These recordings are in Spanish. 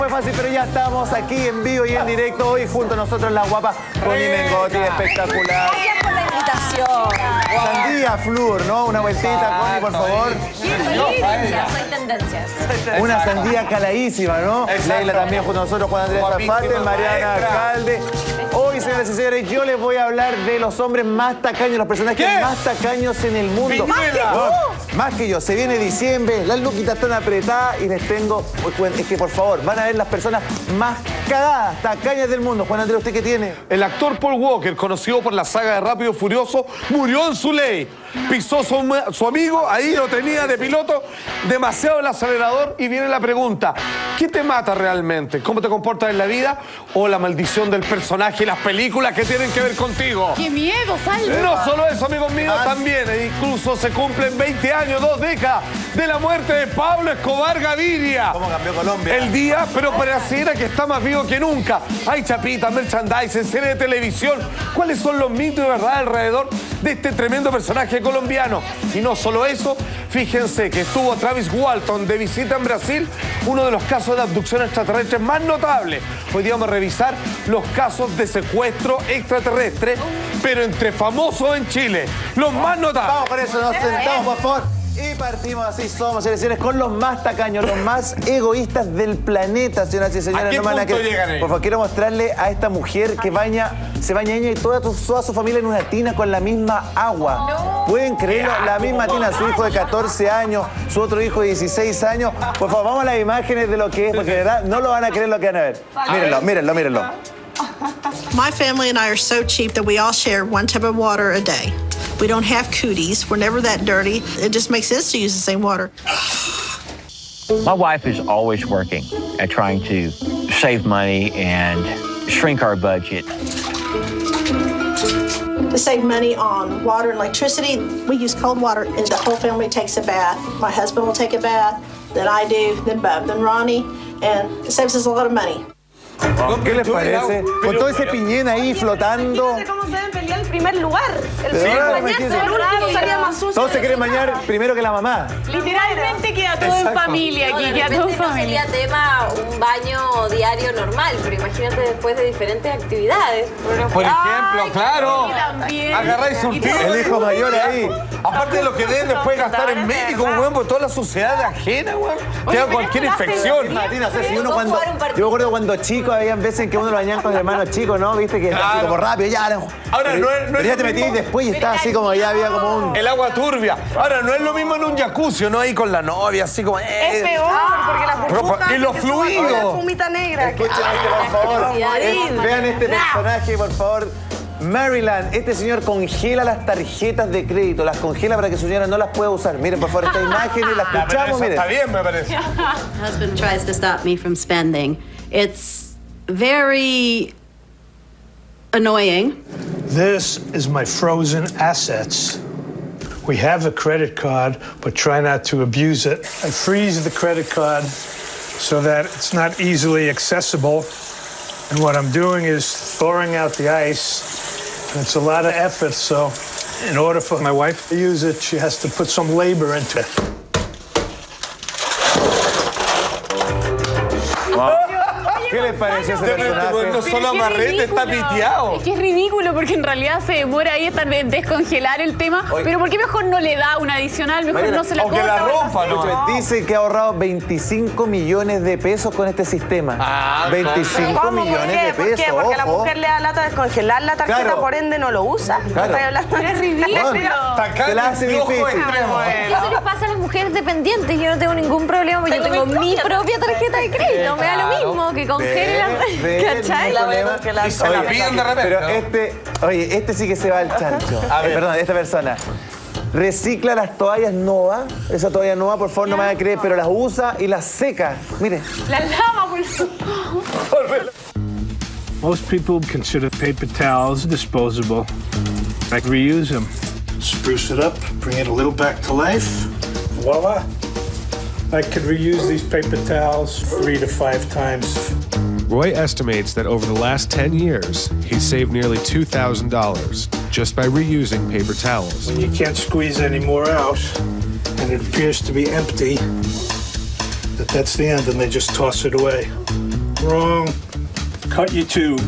fue fácil, pero ya estamos aquí en vivo y en directo hoy junto a nosotros las guapas Connie Mengotti, espectacular. Gracias por la invitación. Sandía Flur, ¿no? Una vueltita, Connie, por favor. Soy tendencias. Una sandía caladísima, ¿no? Leila también junto a nosotros, Juan Andrés Zafate, Mariana Alcalde. Hoy, señoras y señores, yo les voy a hablar de los hombres más tacaños, los personajes más tacaños en el mundo. Más que yo. Se viene diciembre, las luquitas están apretadas y les tengo... Es que, por favor, van a ver las personas más cagadas, tacañas del mundo. Juan Andrés, ¿usted qué tiene? El actor Paul Walker, conocido por la saga de Rápido y Furioso, murió en su ley. Pisó su amigo, ahí lo tenía de piloto, demasiado el acelerador y viene la pregunta, ¿qué te mata realmente? ¿Cómo te comportas en la vida o la maldición del personaje y las películas que tienen que ver contigo? ¡Qué miedo, Salvo! No solo eso, amigos míos, también incluso se cumplen 20 años, 2 décadas de la muerte de Pablo Escobar Gaviria. ¿Cómo cambió Colombia? El día, pero pareciera que está más vivo que nunca. Hay chapitas, merchandising, series de televisión. ¿Cuáles son los mitos de verdad alrededor de este tremendo personaje colombiano? Y no solo eso, fíjense que estuvo Travis Walton de visita en Brasil, uno de los casos de abducción extraterrestre más notables. Hoy día vamos a revisar los casos de secuestro extraterrestre, pero entre famosos en Chile, los más notables. Vamos, por eso nos sentamos, por favor. Y partimos, así somos, señores, con los más tacaños, los más egoístas del planeta, señoras y señores. ¿A qué no punto llegan ellos? Por favor, quiero mostrarle a esta mujer que se baña ella y toda su familia en una tina con la misma agua. No. ¿Pueden creerlo? La misma tina, su hijo de 14 años, su otro hijo de 16 años. Por favor, vamos a las imágenes de lo que es, porque de verdad no lo van a creer lo que van a ver. Mírenlo, mírenlo, mírenlo. My family and I are so cheap that we all share one tub of water a day. We don't have cooties. We're never that dirty. It just makes sense to use the same water. My wife is always working at trying to save money and shrink our budget. To save money on water and electricity, we use cold water, and the whole family takes a bath. My husband will take a bath, then I do, then Bub, then Ronnie, and it saves us a lot of money. ¿Qué les parece? Con todo ese piñén ahí flotando. ¿Cómo se deben pelear el primer lugar? El imagínense. último salía más sucio. Todos se quieren bañar primero que la mamá. Literalmente queda todo en familia aquí, De queda todo en repente no familia. sería tema un baño diario normal, pero imagínate después de diferentes actividades. Por ejemplo, claro, también. agarráis un tiro. El hijo mayor ahí. Aparte de lo que deben después gastar en médico, weón, por toda la suciedad ajena, weón. Te da cualquier infección. Martín, no sé si uno cuando... Yo me acuerdo cuando chico, había veces en que uno lo bañaba con hermanos chicos, ¿no? Viste que era así como rápido, ya. Ahora, no es pero ya lo te metías mismo. después y estaba así como ya había como un... El agua turbia. Ahora, no es lo mismo en un jacuzzi, ¿no? Ahí con la novia, así como... Es peor, porque las burbujas... Y los que suban fluidos. con la espumita negra. Escuchen por favor. Vean este personaje, por favor. Maryland, este señor congela las tarjetas de crédito, las congela para que su señora no las pueda usar. Miren, por favor, esta imagen y la escuchamos, miren. Está bien, me parece. My husband tries to stop me from spending. It's very annoying. This is my frozen assets. We have a credit card, but try not to abuse it. I freeze the credit card so that it's not easily accessible. And what I'm doing is thawing out the ice. And it's a lot of effort, so in order for my wife to use it, she has to put some labor into it. ¿Qué les pareció ese personaje? No solo amarrete, está piteado. Es que es ridículo porque en realidad se demora ahí hasta descongelar el tema. Pero ¿por qué mejor no le da una adicional? Mejor Mariana, no se la aunque corta. la rompa, ¿no? Escuchen, dice que ha ahorrado 25 millones de pesos con este sistema. 25 ¿Cómo? millones de ¿Por qué? pesos, Porque la ojo. mujer le da lata descongelar la tarjeta, Claro. por ende no lo usa. Claro. No estoy hablando de Es ridículo. Se la hace difícil. Eso les pasa a las mujeres dependientes. Yo no tengo ningún problema porque yo tengo mi propia tarjeta de crédito. Me da lo mismo que congele la... ¿Cachai? Y se la piden de repente. Pero este sí que se va al chancho. Perdón, esta persona. Recicla las toallas Nova. Esa toalla Nova, por favor, no me van a creer, pero las usa y las seca. Mire. La lava, por favor. Most people consider paper towels disposable. I reuse them. Spruce it up, bring it a little back to life. Voila. I could reuse these paper towels 3 to 5 times. Roy estimates that over the last 10 years, he's saved nearly $2,000 just by reusing paper towels. When you can't squeeze any more out, and it appears to be empty, that's the end, and they just toss it away. Wrong. Cut your tube.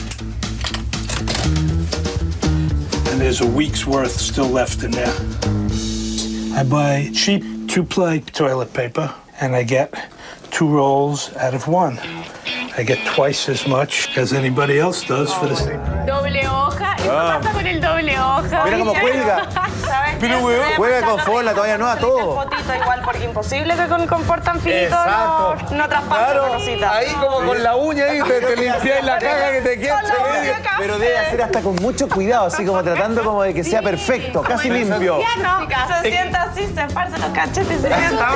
And there's a week's worth still left in there. I buy cheap 2-ply toilet paper, and I get 2 rolls out of 1. I get twice as much as anybody else does for the same. Doble hoja. ¿Y qué pasa con el doble hoja? Mira cómo cuelga. Pero, Juega con confort, la toalla nueva, todo. Fotito igual, porque imposible que con confort tan finito no traspase la cosita. Ahí como con la uña ahí te limpias la caja que te queda. Pero debe hacer hasta con mucho cuidado, así como tratando como de que sea perfecto, casi limpio. Se sienta así, se esparce los cachetes y se sienta.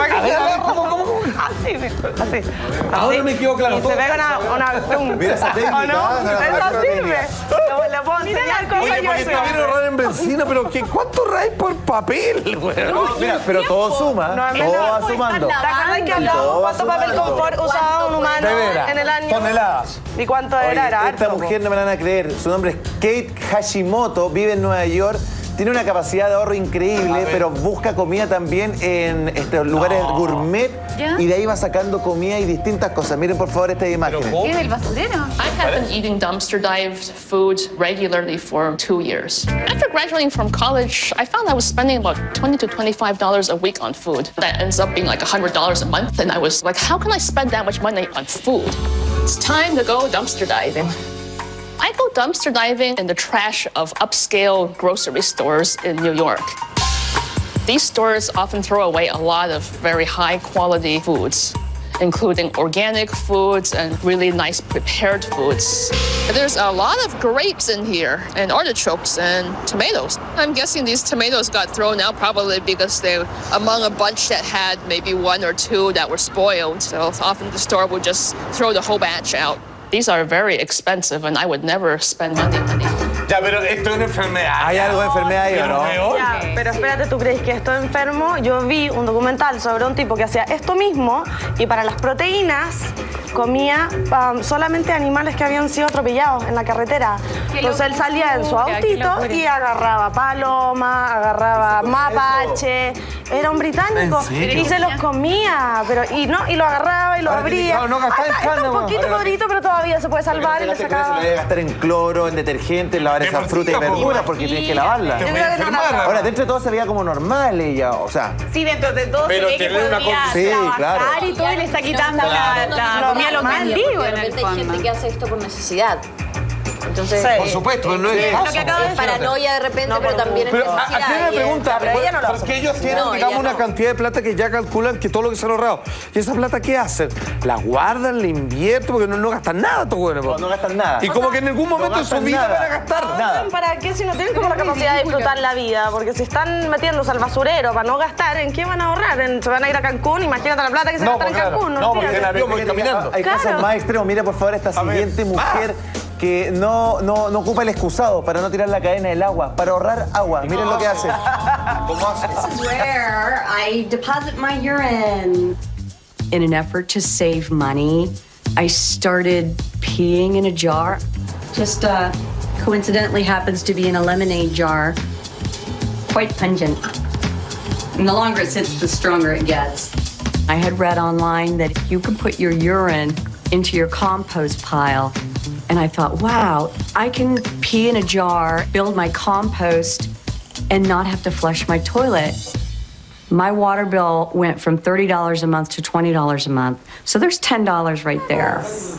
Así. Ahora me quedó claro. Y se pega una Mira esa técnica. ¿O no? Eso sirve. Le puedo enseñar cómo yo Porque está bien ahorrar en benzina, pero ¿cuánto raíz por papel, güey? Mira, pero todo suma, todo va sumando. ¿Te acuerdas que hablamos cuánto papel confort usaba un humano en el año? Toneladas. ¿Y cuánto era? Era Esta harto. mujer, no me la van a creer, su nombre es Kate Hashimoto, vive en Nueva York. Tiene una capacidad de ahorro increíble, pero busca comida también en estos lugares gourmet. ¿Ya? Y de ahí va sacando comida y distintas cosas. Miren por favor estas imágenes. ¿Qué es el basurero? I have been eating dumpster-dived food regularly for 2 years. After graduating from college, I found I was spending about $20 to $25 a week on food. That ends up being like $100 a month. And I was like, how can I spend that much money on food? It's time to go dumpster diving. I go dumpster diving in the trash of upscale grocery stores in New York. These stores often throw away a lot of very high-quality foods, including organic foods and really nice prepared foods. There's a lot of grapes in here, and artichokes, and tomatoes. I'm guessing these tomatoes got thrown out probably because they're among a bunch that had maybe 1 or 2 that were spoiled. So often the store would just throw the whole batch out. These are very expensive, and I would never spend money on these. Ya, pero esto es una enfermedad. ¿Hay algo de enfermedad ahí o no? Ya, pero espérate, ¿tú crees que esto es enfermo? Yo vi un documental sobre un tipo que hacía esto mismo y para las proteínas comía solamente animales que habían sido atropellados en la carretera. Entonces él salía en su autito y agarraba paloma, agarraba mapache. Era un británico y se los comía, pero y lo agarraba y lo abría. No gastar en carne, Está un poquito podrito, pero todavía se puede salvar y le Se sacaba. debe gastar en cloro, en detergente, en lavar esas frutas y verduras porque tienes que lavarlas. Yo creo que no. Ahora, dentro de todo se veía como normal ella, o sea. Sí, dentro de todo Pero se ve que tener una podría Sí, trabajar claro. y todo y le está quitando la comida a los mendigos en el Hay gente fondo. que hace esto por necesidad. Entonces, Por supuesto, pero no es Lo que acabo de es paranoia de repente, pero también es Pero necesidad. aquí me y pregunta, pero ella no lo hace. porque ellos tienen, No, digamos, ella una no. cantidad de plata que ya calculan que todo lo que se han ahorrado. ¿Y esa plata qué hacen? ¿La guardan, la invierten? Porque no gastan nada, estos güeyes. No gastan nada. Y como que en algún momento de su gastan vida nada. van a gastar. Nada. ¿Para qué si no tienen como la capacidad de disfrutar la vida? Porque si están metiéndose al basurero para no gastar, ¿en qué van a ahorrar? ¿Se van a ir a Cancún? Imagínate la plata que se gastan en Cancún. No, porque Olvídate. en avión voy caminando. Hay casos más extremos. Mira por favor esta siguiente mujer que no ocupa el excusado para no tirar la cadena del agua, para ahorrar agua. Miren lo que hace. ¿Cómo hace? This is where I deposit my urine. In an effort to save money, I started peeing in a jar. Just coincidentally happens to be in a lemonade jar. Quite pungent. And the longer it sits, the stronger it gets. I had read online that you could put your urine into your compost pile. And I thought, wow, I can pee in a jar, build my compost, and not have to flush my toilet. My water bill went from $30 a month to $20 a month. So there's $10 right there.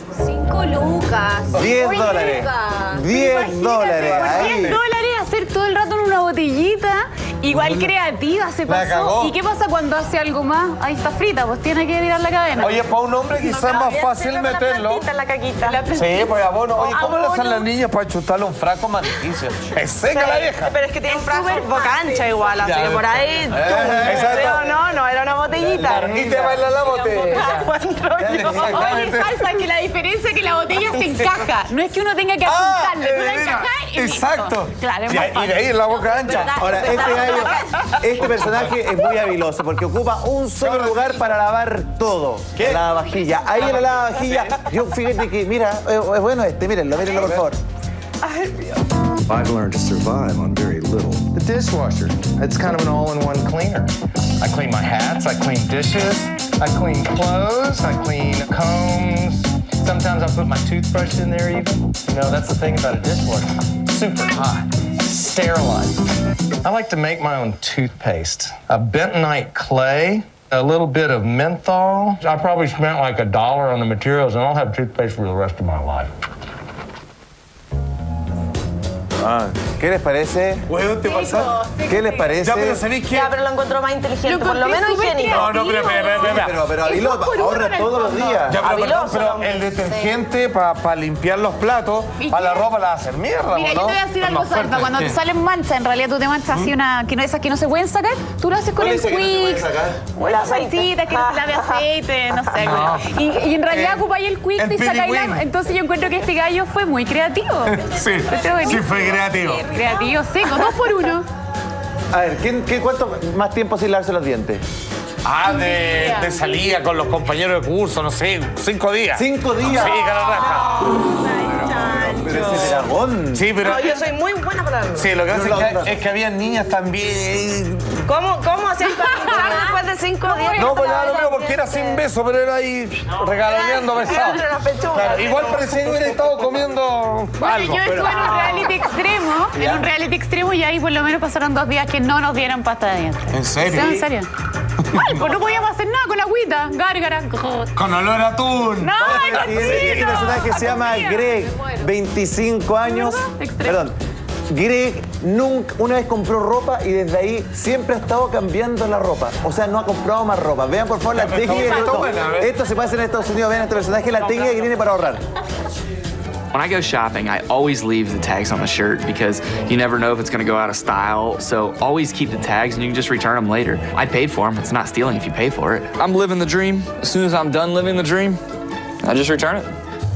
5 lucas. 10 5 dólares. lucas. 10 dólares. Por 10 Ahí. dólares hacer todo el rato en una botellita, igual creativa se La pasó. cagó. ¿Y qué pasa cuando hace algo más? Ahí está frita, pues tiene que tirar la cadena. Oye, para un hombre quizás es más fácil meterlo. La caquita. Sí, pues abono. Oye, ¿cómo le hacen Abono. las niñas para chutarle un frasco más difícil? Es seca la vieja. Pero es que tiene un frasco boca ancha igual, así que por ahí. Pero no era una botellita. Y te baila la botella. Oye, falsa que la diferencia es que la botella se encaja. No es que uno tenga que apuntarle, tú la encajás y listo. Exacto. Claro, es Y más de fácil. ahí en la boca ancha. Ahora, este personaje es muy habiloso porque ocupa un solo lugar para lavar todo. ¿Qué? La lavavajilla. Ahí en la lavavajilla. Yo fíjate que, mira, es bueno mírenlo por favor. I've learned to survive on very little. The dishwasher. It's kind of an all-in-one cleaner. I clean my hats, I clean dishes, I clean clothes, I clean combs, Sometimes I put my toothbrush in there even. You know, that's the thing about a dishwasher. Super hot, sterilized. I like to make my own toothpaste. A bentonite clay, a little bit of menthol. I probably spent like $1 on the materials, and I'll have toothpaste for the rest of my life. ¿Qué les parece? Bueno, ¿te pasa? ¿Qué les parece? Ya, pero ¿sabéis qué? Ya, pero lo encuentro más inteligente, por lo menos higiénico. No, Pero Aviló ahorra todos los días. Ya, pero el detergente para limpiar los platos, para la ropa la hacen mierda, Mira, ¿no? yo te voy a decir algo, Salva. Cuando te salen manchas, en realidad tú te manchas así una que no, esas que no se pueden sacar, tú lo haces con el Quicks. O la salsita que no se lave aceite, no sé. Y en realidad ocupáis el Quicks y sacáis la... Entonces yo encuentro que este gallo fue muy creativo. Sí, sí fue creativo. Creativo, seco, 2 por 1. A ver, ¿cuánto más tiempo sin lavarse los dientes? De salida con los compañeros de curso, no sé, 5 días. 5 días. Sí, cara raja. Pero ese dragón. Sí, pero... No, yo soy muy buena para darlo. Sí, lo que pasa es que había niñas también. ¿Cómo hacías para limpiarlo después de 5 días? No, pues nada, lo mismo, porque era sin beso, pero era ahí regaloneando besado. Claro, igual parecía que hubiera estado comiendo algo. Yo estuve en un reality extremo, y ahí por lo menos pasaron 2 días que no nos dieran pasta de dientes. ¿En serio? ¿En serio? Mal, pues no podíamos hacer nada con agüita, gárgara. Con olor a atún. No, Este personaje se llama Greg, 25 años. Perdón. Greg una vez compró ropa y desde ahí siempre ha estado cambiando la ropa. O sea, no ha comprado más ropa. Vean por favor la técnica. Esto se puede hacer en Estados Unidos. Vean este personaje, la técnica que tiene para ahorrar. When I go shopping, I always leave the tags on the shirt because you never know if it's going to go out of style. So always keep the tags and you can just return them later. I paid for them. It's not stealing if you pay for it. I'm living the dream. As soon as I'm done living the dream, I just return it.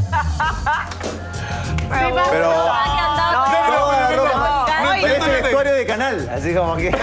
Pero... Parece vestuario de canal, así como que...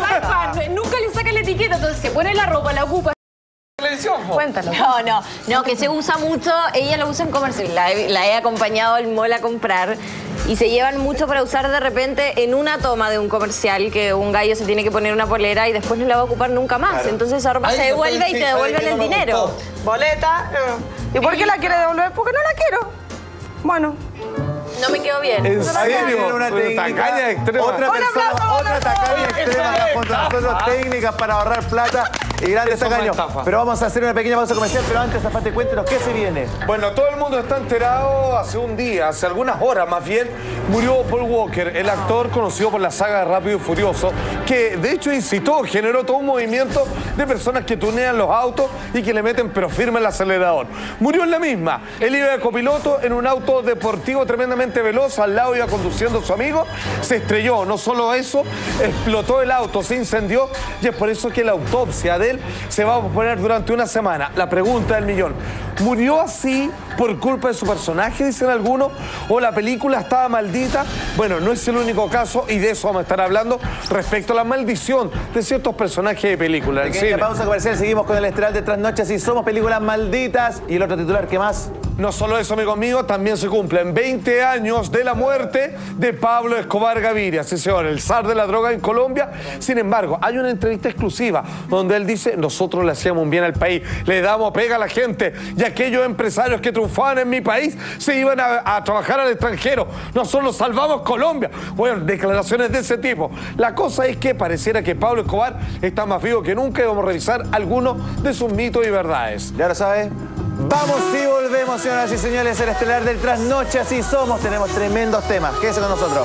Nunca le saca la etiqueta, entonces se pone la ropa, la ocupa. Cuéntalo. No, que se usa mucho, ella lo usa en comercial, la he acompañado al mall a comprar y se llevan mucho para usar de repente en una toma de un comercial que un gallo se tiene que poner una polera y después no la va a ocupar nunca más. Claro. Entonces esa ropa se devuelve y te devuelven el dinero. Boleta. ¿Y por qué la quiere devolver? Porque no la quiero. Bueno. No me quedo bien. ¿En serio? Una tacaña extrema. Otra tacaña extrema contra nosotros, técnicas para ahorrar plata y grandes tacaños. Pero vamos a hacer una pequeña pausa comercial, pero antes, Zafate, cuéntenos qué se viene. Bueno, todo el mundo está enterado. Hace un día, hace algunas horas más bien, murió Paul Walker, el actor conocido por la saga de Rápido y Furioso, que de hecho generó todo un movimiento de personas que tunean los autos y que le meten pero firme el acelerador. Murió en la misma. Él iba de copiloto en un auto deportivo tremendamente veloz, al lado iba conduciendo a su amigo, se estrelló, no solo eso, explotó el auto, se incendió y es por eso que la autopsia de él se va a posponer durante una semana. La pregunta del millón, ¿murió así por culpa de su personaje, dicen algunos, o la película estaba maldita? Bueno, no es el único caso y de eso vamos a estar hablando respecto a la maldición de ciertos personajes de películas. Pequeña pausa comercial, seguimos con el estelar de Trasnoches y somos películas malditas. Y el otro titular, ¿qué más? No solo eso, amigo mío, también se cumplen 20 años de la muerte de Pablo Escobar Gaviria, sí señor, el zar de la droga en Colombia. Sin embargo, hay una entrevista exclusiva donde él dice, nosotros le hacíamos un bien al país, le damos pega a la gente y aquellos empresarios que triunfaban en mi país se iban a trabajar al extranjero. Nosotros salvamos Colombia. Bueno, declaraciones de ese tipo. La cosa es que pareciera que Pablo Escobar está más vivo que nunca y vamos a revisar algunos de sus mitos y verdades. Ya lo sabes. Vamos y volvemos, señoras y señores, el estelar del Trasnoche, así somos. Tenemos tremendos temas. Quédese con nosotros.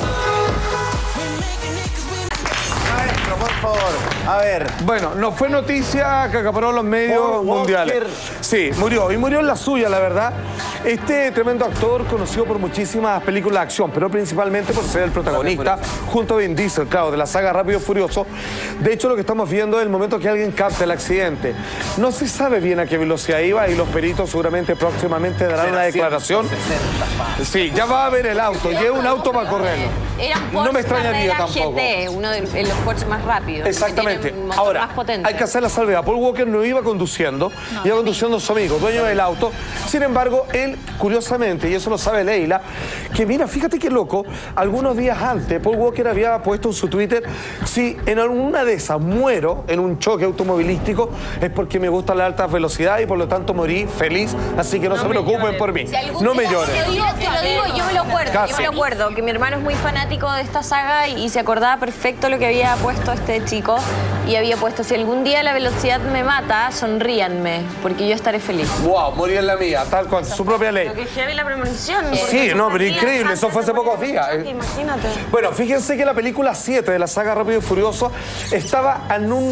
Maestro, por favor. A ver. Bueno, no fue noticia que acaparó los medios mundiales. Sí, murió. Y murió en la suya, la verdad. Este tremendo actor, conocido por muchísimas películas de acción, pero principalmente por ser el protagonista, junto a Vin Diesel, claro, de la saga Rápido y Furioso. De hecho, lo que estamos viendo es el momento que alguien capta el accidente. No se sabe bien a qué velocidad iba y los peritos seguramente próximamente darán una declaración. Sí, ya va a ver el auto. Lleva un auto para correrlo. Era un Porsche no me extrañaría tampoco. GT, uno de los Porsche más rápidos. Exactamente. Ahora, hay que hacer la salvedad. Paul Walker no iba conduciendo, iba conduciendo a su amigo, dueño del auto. Sin embargo, él él, curiosamente, y eso lo sabe Leila, que mira, fíjate qué loco, algunos días antes Paul Walker había puesto en su Twitter: si en alguna de esas muero en un choque automovilístico es porque me gusta la alta velocidad y por lo tanto morí feliz, así que no se preocupen por mí. No me lloren. Te lo digo, yo me lo acuerdo, que mi hermano es muy fanático de esta saga y se acordaba perfecto lo que había puesto este chico y había puesto: si algún día la velocidad me mata, sonríanme, porque yo estaré feliz. Wow, morí en la mía, tal cual, su propia ley. Lo que heavy la premonición. Sí, no, pero increíble, eso fue hace pocos días. Imagínate. Bueno, fíjense que la película 7 de la saga Rápido y Furioso estaba en un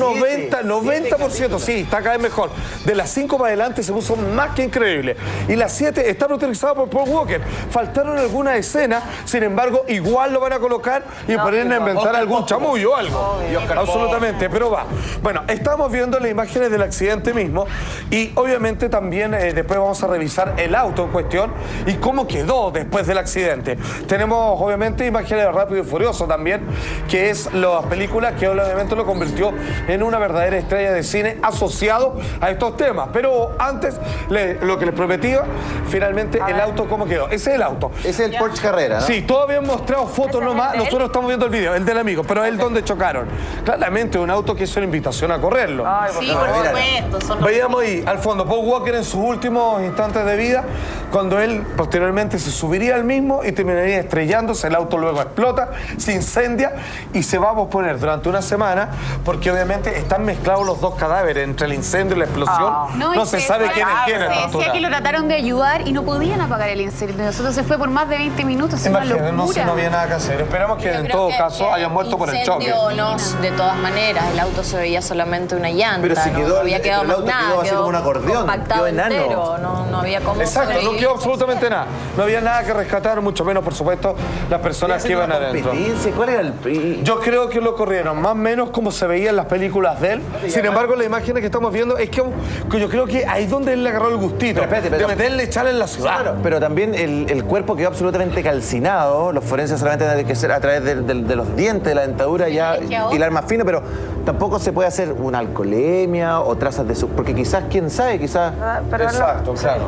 90%, sí, está cada vez mejor. De las 5 para adelante se puso más que increíble. Y la 7 está protagonizada por Paul Walker. Faltaron algunas escenas, sin embargo, igual lo van a colocar y poner a inventar algún chamullo o algo. Absolutamente, pero va. Bueno, estamos viendo las imágenes del accidente mismo y obviamente también después vamos a revisar el auto en cuestión y cómo quedó después del accidente. Tenemos obviamente imágenes de Rápido y Furioso también, que es la película que obviamente lo convirtió en una verdadera estrella de cine asociado a estos temas. Pero antes, lo que les prometía, finalmente el auto cómo quedó. Ese es el auto. Ese es el Porsche Carrera, ¿no? Sí, todos habían mostrado fotos nomás, nosotros estamos viendo el video, el del amigo, pero él donde chocaron. Claramente un auto que es una invitación a correrlo. Sí, por supuesto. Veíamos ahí, al fondo, Paul Walker en sus últimos instantes de vida, cuando él posteriormente se subiría al mismo y terminaría estrellándose, el auto luego explota, se incendia y se va a posponer durante una semana, porque obviamente están mezclados los dos cadáveres entre el incendio y la explosión. No se sabe quién es quién. Se decía que lo trataron de ayudar y no podían apagar el incendio. Nosotros se fue por más de 20 minutos. Es una locura. No había nada que hacer. Esperamos que en todo caso hayan muerto por el choque. No, de todas maneras, el auto se veía solamente una llanta. Pero si quedó, no había quedado el auto más nada, quedó así como un acordeón, compactado quedó enano. entero, no había cómo. Exacto, no quedó absolutamente nada. No había nada que rescatar, mucho menos, por supuesto, las personas que iban adentro. ¿Cuál era el...? Yo creo que lo corrieron, más o menos como se veía en las películas de él. Sin embargo, las imágenes que estamos viendo es que yo creo que ahí es donde él le agarró el gustito. De meterle echar en la ciudad. Claro, pero también el cuerpo quedó absolutamente calcinado. Los forenses solamente tienen que ser a través de los dientes, de la dentadura ya hilar más fino, pero tampoco se puede hacer una alcoholemia o trazas de su... Porque quizás, quién sabe, quizás... Exacto, claro.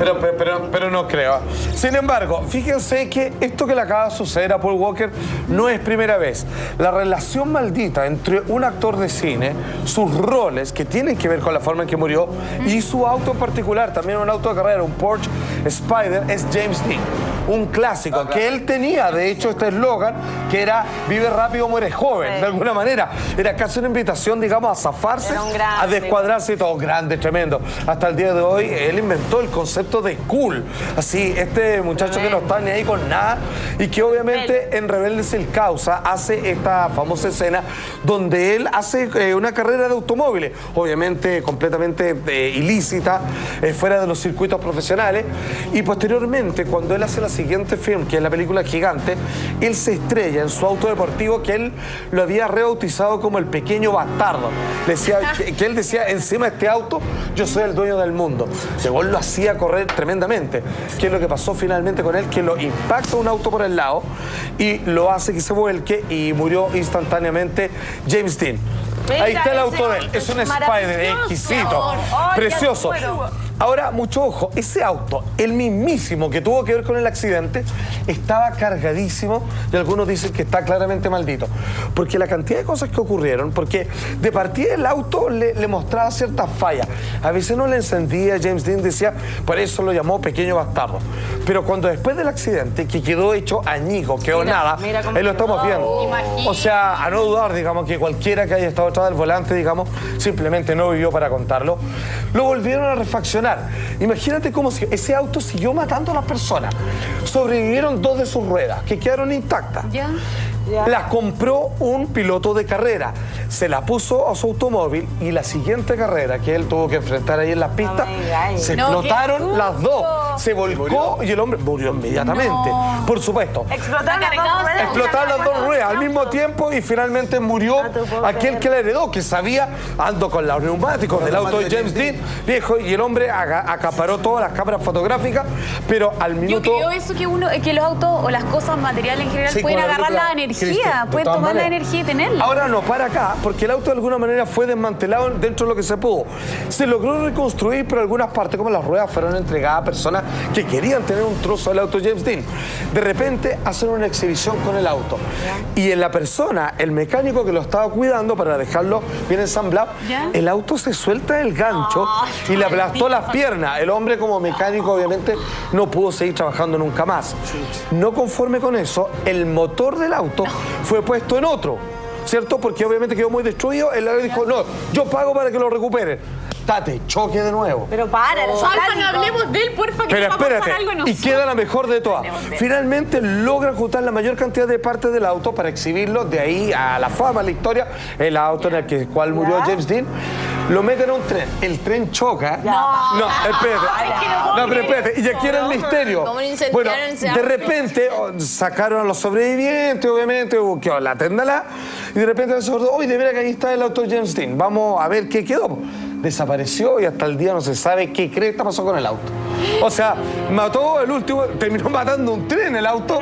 Pero no creo. Sin embargo, fíjense que esto que le acaba de suceder a Paul Walker no es primera vez. La relación maldita entre un actor de cine, sus roles que tienen que ver con la forma en que murió y su auto en particular, también un auto de carrera, un Porsche Spider, es James Dean. Un clásico que él tenía, de hecho, este eslogan que era vive rápido, muere joven, de alguna manera. Era casi una invitación, digamos, a zafarse, a descuadrarse y todo. Grande, tremendo. Hasta el día de hoy, él inventó el concepto de cool. Así, este muchacho que no está ni ahí con nada y que obviamente en Rebelde Sin Causa hace esta famosa escena donde él hace una carrera de automóviles, obviamente completamente ilícita, fuera de los circuitos profesionales, y posteriormente, cuando él hace la siguiente film, que es la película Gigante, él se estrella en su auto deportivo que él lo había rebautizado como el pequeño bastardo. Decía, que él decía, encima de este auto yo soy el dueño del mundo. Llegó, él lo hacía correr tremendamente. ¿Qué es lo que pasó finalmente con él? Que lo impacta un auto por el lado y lo hace que se vuelque y murió instantáneamente James Dean. Ahí está el auto de él. Es un Spider exquisito, precioso. Ahora, mucho ojo, ese auto, el mismísimo que tuvo que ver con el accidente, estaba cargadísimo y algunos dicen que está claramente maldito. Porque la cantidad de cosas que ocurrieron, porque de partida el auto le mostraba ciertas fallas. A veces no le encendía, James Dean decía, por eso lo llamó pequeño bastardo. Pero cuando después del accidente, que quedó hecho añicos, quedó nada, ahí lo estamos viendo. O sea, a no dudar, digamos, que cualquiera que haya estado atrás del volante, digamos, simplemente no vivió para contarlo. Lo volvieron a refaccionar. Imagínate cómo ese auto siguió matando a las personas. Sobrevivieron 2 de sus ruedas, que quedaron intactas. La compró un piloto de carrera, se la puso a su automóvil y la siguiente carrera que él tuvo que enfrentar ahí en la pista, se explotaron las dos. Se volcó y el hombre murió inmediatamente. Por supuesto. Explotaron las dos ruedas al mismo tiempo y finalmente murió aquel que la heredó, que sabía, ando con los neumáticos del auto de James Dean, viejo, y el hombre acaparó todas las cámaras fotográficas, pero al minuto... Yo creo eso que los autos o las cosas materiales en general pueden agarrar la energía, pueden tomar la energía y tenerla. Ahora no, para acá, porque el auto de alguna manera fue desmantelado dentro de lo que se pudo. Se logró reconstruir, pero algunas partes, como las ruedas, fueron entregadas a personas que querían tener un trozo del auto de James Dean. De repente hacen una exhibición con el auto. Y en la persona, el mecánico que lo estaba cuidando para dejarlo bien ensamblado, el auto se suelta del gancho y le aplastó las piernas. El hombre como mecánico obviamente no pudo seguir trabajando nunca más. No conforme con eso, el motor del auto fue puesto en otro, ¿cierto? Porque obviamente quedó muy destruido. El área dijo, no, yo pago para que lo recuperen. Tate, choque de nuevo. Pero para, no hablemos de él, porfa, que pero nos va a pasar espérate, algo y nosotros. queda la mejor de todas. Finalmente logran juntar la mayor cantidad de partes del auto para exhibirlo, de ahí a la fama, a la historia, el auto en el cual murió James Dean. Lo meten en un tren, el tren choca. No, espérate. No, pero espérate, y aquí era el misterio. Bueno, de repente sacaron a los sobrevivientes, obviamente, buscaron la téndala, y de repente se acordó, de veras que ahí está el auto de James Dean, vamos a ver qué quedó. Desapareció y hasta el día no se sabe qué cresta pasó con el auto. O sea, mató el último, terminó matando un tren el auto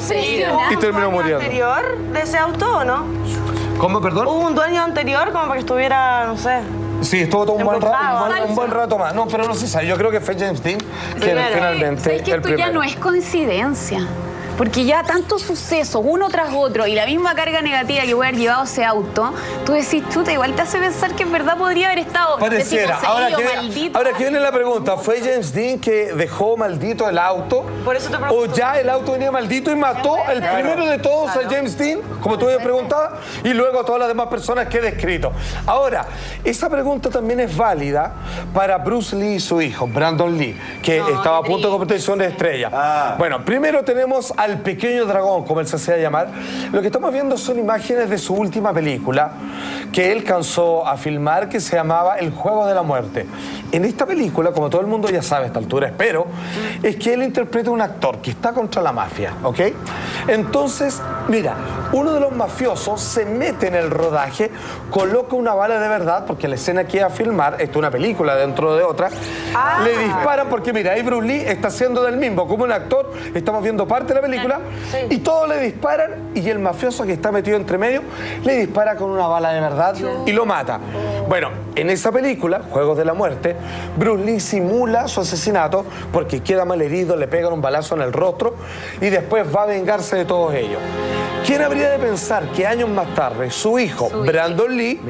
y terminó muriendo. ¿Anterior de ese auto o no? ¿Cómo, perdón? ¿Hubo un dueño anterior como para que estuviera, no sé? Sí, estuvo todo un buen rato más. No, pero no se sabe. Yo creo que fue James Dean que finalmente ¿sabes que el esto primero. ya no es coincidencia? Porque ya tantos sucesos, uno tras otro, y la misma carga negativa que puede haber llevado ese auto, tú decís, chuta, igual te hace pensar que en verdad podría haber estado Pareciera. Ahora que viene la pregunta, ¿fue James Dean que dejó maldito el auto? Por eso te pregunto. ¿O ya el auto venía maldito y mató el primero de todos a James Dean, como tú habías preguntado, y luego a todas las demás personas que he descrito? Ahora, esa pregunta también es válida para Bruce Lee y su hijo, Brandon Lee, que estaba a punto de competición de estrella. Bueno, primero tenemos al pequeño dragón, como él se hacía llamar. Lo que estamos viendo son imágenes de su última película que él cansó a filmar, que se llamaba El Juego de la Muerte. En esta película, como todo el mundo ya sabe a esta altura, espero, es que él interpreta a un actor que está contra la mafia, ¿ok? Entonces, mira, uno de los mafiosos se mete en el rodaje, coloca una bala de verdad, porque la escena que iba a filmar, esto es una película dentro de otra, le disparan, porque mira, ahí Bruce Lee está haciendo del mismo, como un actor, estamos viendo parte de la película, y todos le disparan, y el mafioso que está metido entre medio, le dispara con una bala de verdad y lo mata. Bueno, en esa película, Juegos de la Muerte, Bruce Lee simula su asesinato porque queda mal herido, le pegan un balazo en el rostro y después va a vengarse de todos ellos. ¿Quién habría de pensar que años más tarde su hijo, Brandon Lee,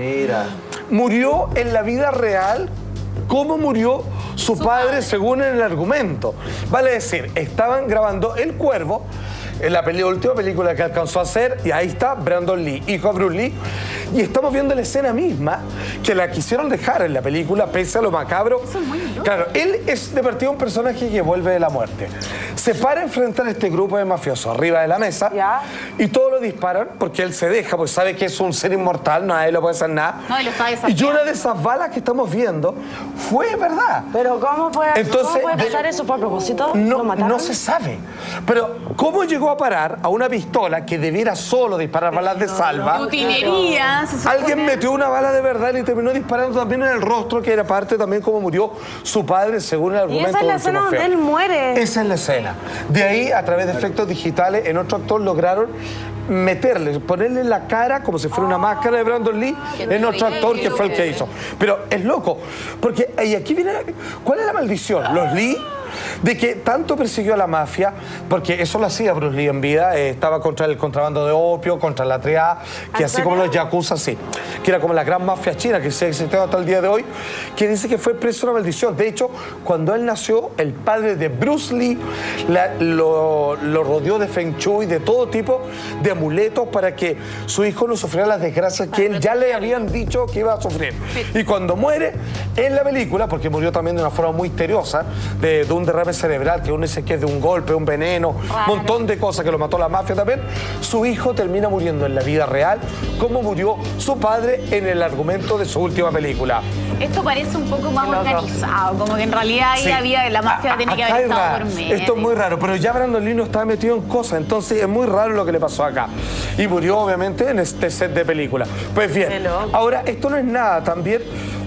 murió en la vida real como murió su padre según el argumento? Vale decir, estaban grabando El Cuervo, en la última película que alcanzó a hacer, y ahí está Brandon Lee, hijo de Bruce Lee, y estamos viendo la escena misma que la quisieron dejar en la película pese a lo macabro. Claro, él es de partida un personaje que vuelve de la muerte. Se para a enfrentar a este grupo de mafiosos arriba de la mesa y todos lo disparan porque él se deja, porque sabe que es un ser inmortal, nadie le puede hacer nada. No, y lo está desafiando. Y una de esas balas que estamos viendo fue verdad. Pero ¿cómo puede pasar eso? ¿Fue a propósito? No se sabe. Pero ¿cómo llegó a parar a una pistola que debiera solo disparar balas de salva? Rutinería. Alguien metió una bala de verdad y terminó disparando también en el rostro, que era parte también como murió su padre, según el argumento. Y esa es la escena donde él muere. Esa es la escena. De ahí, a través de efectos digitales, en otro actor lograron ponerle la cara como si fuera una máscara de Brandon Lee en otro actor que fue el que hizo. Pero es loco, porque y aquí viene, ¿cuál es la maldición? Los Lee, de que tanto persiguió a la mafia, porque eso lo hacía Bruce Lee en vida, estaba contra el contrabando de opio, contra la triada, que así como los yakuza, sí, que era como la gran mafia china que se existió hasta el día de hoy, que dice que fue preso una maldición. De hecho, cuando él nació, el padre de Bruce Lee lo rodeó de feng shui, de todo tipo de amuletos para que su hijo no sufriera las desgracias que él ya le habían dicho que iba a sufrir. Y cuando muere en la película, porque murió también de una forma muy misteriosa, de un derrame cerebral, que uno dice que es de un golpe, un veneno, un montón de cosas que lo mató la mafia también, su hijo termina muriendo en la vida real como murió su padre en el argumento de su última película. Esto parece un poco más organizado, como que en realidad ahí había, la mafia tiene que haber estado por medio. Esto es muy raro, pero ya Brandon Lee no estaba metido en cosas, entonces es muy raro lo que le pasó acá. Y murió obviamente en este set de película. Pues bien, ahora esto no es nada, también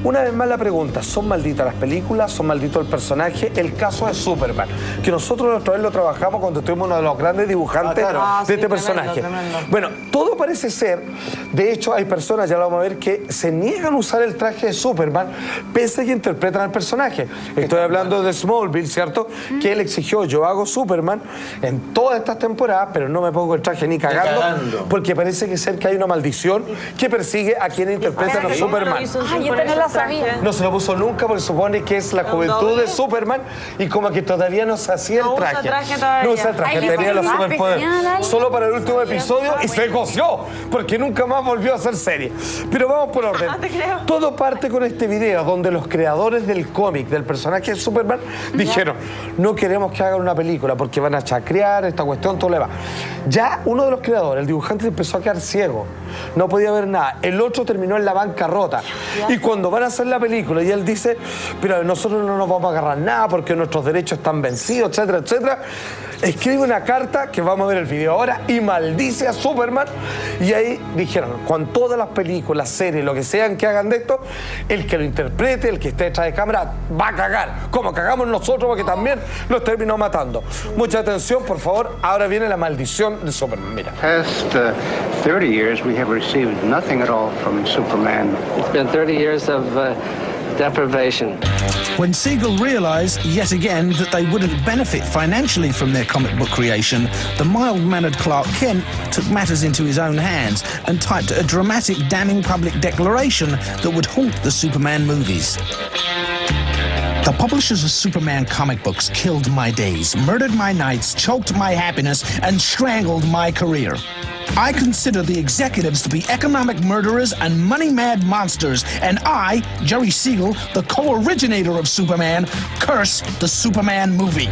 Una vez más la pregunta, ¿son malditas las películas? ¿Son malditos el personaje? El caso de Superman, que nosotros otra vez lo trabajamos cuando tuvimos uno de los grandes dibujantes de este personaje. Tremendo. Bueno, todo parece ser, de hecho hay personas, ya lo vamos a ver, que se niegan a usar el traje de Superman pese a que interpretan al personaje. Estoy hablando de Smallville, ¿cierto? Que él exigió, yo hago Superman en todas estas temporadas, pero no me pongo el traje ni cagando, porque parece que ser que hay una maldición que persigue a quien interpretan a Superman. Ay, esta no la sabía. No se lo puso nunca porque supone que es la juventud de Superman y como que todavía no se hacía el traje. No usa el traje, tenía los superpoderes. Solo para el último episodio y se coció, porque nunca más volvió a hacer serie. Pero vamos por orden. Todo parte con este video donde los creadores del cómic, del personaje de Superman, dijeron, no queremos que hagan una película porque van a chacrear esta cuestión, todo le va. Ya uno de los creadores, el dibujante, empezó a quedar ciego. No podía ver nada. El otro terminó en la bancarrota. Y cuando van a hacer la película y él dice, pero nosotros no nos vamos a agarrar nada porque nuestros derechos están vencidos, etcétera, etcétera, escribe una carta, que vamos a ver el video ahora, y maldice a Superman. Y ahí dijeron, con todas las películas, series, lo que sean que hagan de esto, el que lo interprete, el que esté detrás de cámara, va a cagar, como cagamos nosotros, porque también los terminó matando. Mucha atención, por favor. Ahora viene la maldición de Superman. Mira. Past 30 years, we have received nothing at all from Superman. It's been 30 years of deprivation. When Siegel realized, yet again, that they wouldn't benefit financially from their comic book creation, the mild-mannered Clark Kent took matters into his own hands and typed a dramatic, damning public declaration that would haunt the Superman movies. The publishers of Superman comic books killed my days, murdered my nights, choked my happiness, and strangled my career. I consider the executives to be economic murderers and money-mad monsters, and I, Jerry Siegel, the co-originator of Superman, curse the Superman movie.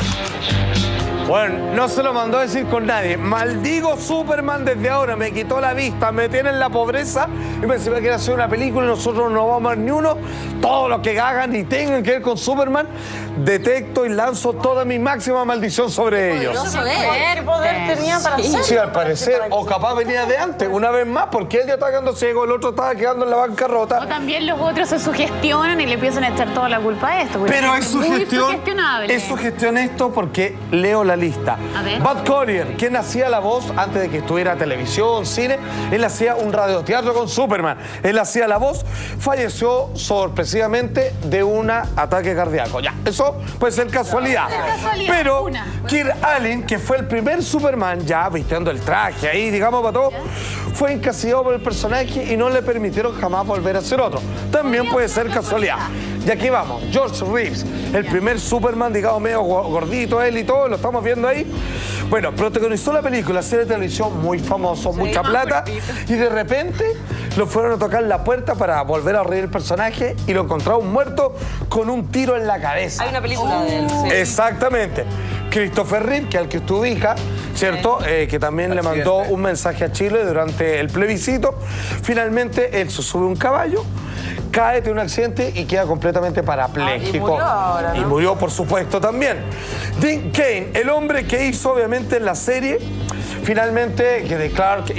Bueno, no se lo mandó a decir con nadie. Maldigo Superman desde ahora, me quitó la vista, me tiene en la pobreza y me dice que quiere hacer una película y nosotros no vamos a ver ni uno. Todo lo que hagan y tengan que ver con Superman, detecto y lanzo toda mi máxima maldición sobre ellos. ¿Qué poder tenía para hacerlo? Sí, al parecer, o capaz venía de antes, una vez más, porque él ya está quedando ciego, el otro estaba quedando en la bancarrota. O también los otros se sugestionan y le empiezan a echar toda la culpa a esto. Pero es sugestión. Muy sugestionable. Es sugestión esto porque leo la lista. Bud Collyer, quien hacía la voz antes de que estuviera televisión, cine, él hacía un radioteatro con Superman. Él hacía la voz, falleció sorpresivamente de un ataque cardíaco. Ya, eso puede ser casualidad. Pero Kirk Allen, que fue el primer Superman, ya vistiendo el traje ahí, digamos, para todo, fue encasillado por el personaje y no le permitieron jamás volver a ser otro. También puede ser casualidad. Y aquí vamos, George Reeves, el primer Superman, digamos, medio gordito él y todo, lo estamos viendo ahí. Bueno, protagonizó la película, serie de televisión muy famoso, mucha plata, y de repente lo fueron a tocar la puerta para volver a reír el personaje y lo encontraron muerto con un tiro en la cabeza. Hay una película de él. Sí. Exactamente. Christopher Reeve, que al que es tu hija, ¿cierto? Que también le mandó un mensaje a Chile durante el plebiscito. Finalmente, él se sube a un caballo, cae, tiene un accidente y queda completamente parapléjico. Y murió, por supuesto, también. Dean Cain, el hombre que hizo, obviamente, en la serie, finalmente, que de Clark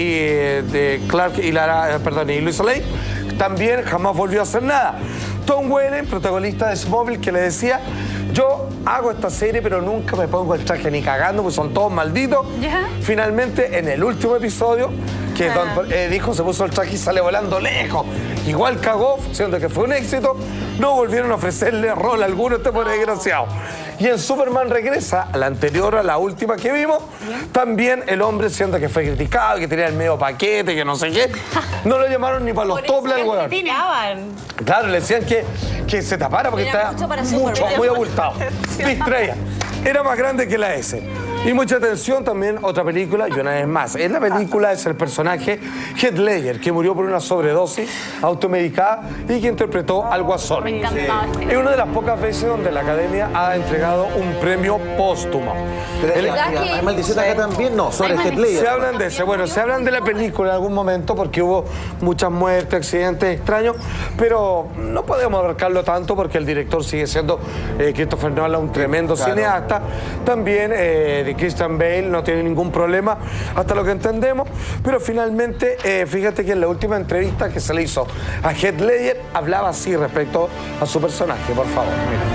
y Luisa Lane, también jamás volvió a hacer nada. Tom Welling, protagonista de Smallville, que le decía, yo hago esta serie, pero nunca me pongo el traje ni cagando, porque son todos malditos. Finalmente, en el último episodio, que dijo, se puso el traje y sale volando lejos. Igual cagó, siendo que fue un éxito, no volvieron a ofrecerle rol alguno a este pobre desgraciado. Y en Superman Regresa, a la anterior, a la última que vimos, también el hombre, siendo que fue criticado, que tenía el medio paquete, que no sé qué, no lo llamaron ni para los toples al huevón. Claro, le decían que se tapara porque estaba muy abultado. Distraía. Era más grande que la S. Y mucha atención también, otra película, y una vez más. En la película es el personaje Heath Ledger, que murió por una sobredosis automedicada y que interpretó al Guasón. Es una de las pocas veces donde la Academia ha entregado un premio póstumo. ¿Hay maldición acá también? No, sobre Heath Ledger. Se hablan de ese, bueno, se hablan de la película en algún momento porque hubo muchas muertes, accidentes extraños, pero no podemos abarcarlo tanto porque el director sigue siendo Christopher Nolan, un tremendo cineasta. También, y Christian Bale no tiene ningún problema, hasta lo que entendemos, pero finalmente, fíjate que en la última entrevista que se le hizo a Heath Ledger, hablaba así respecto a su personaje, por favor,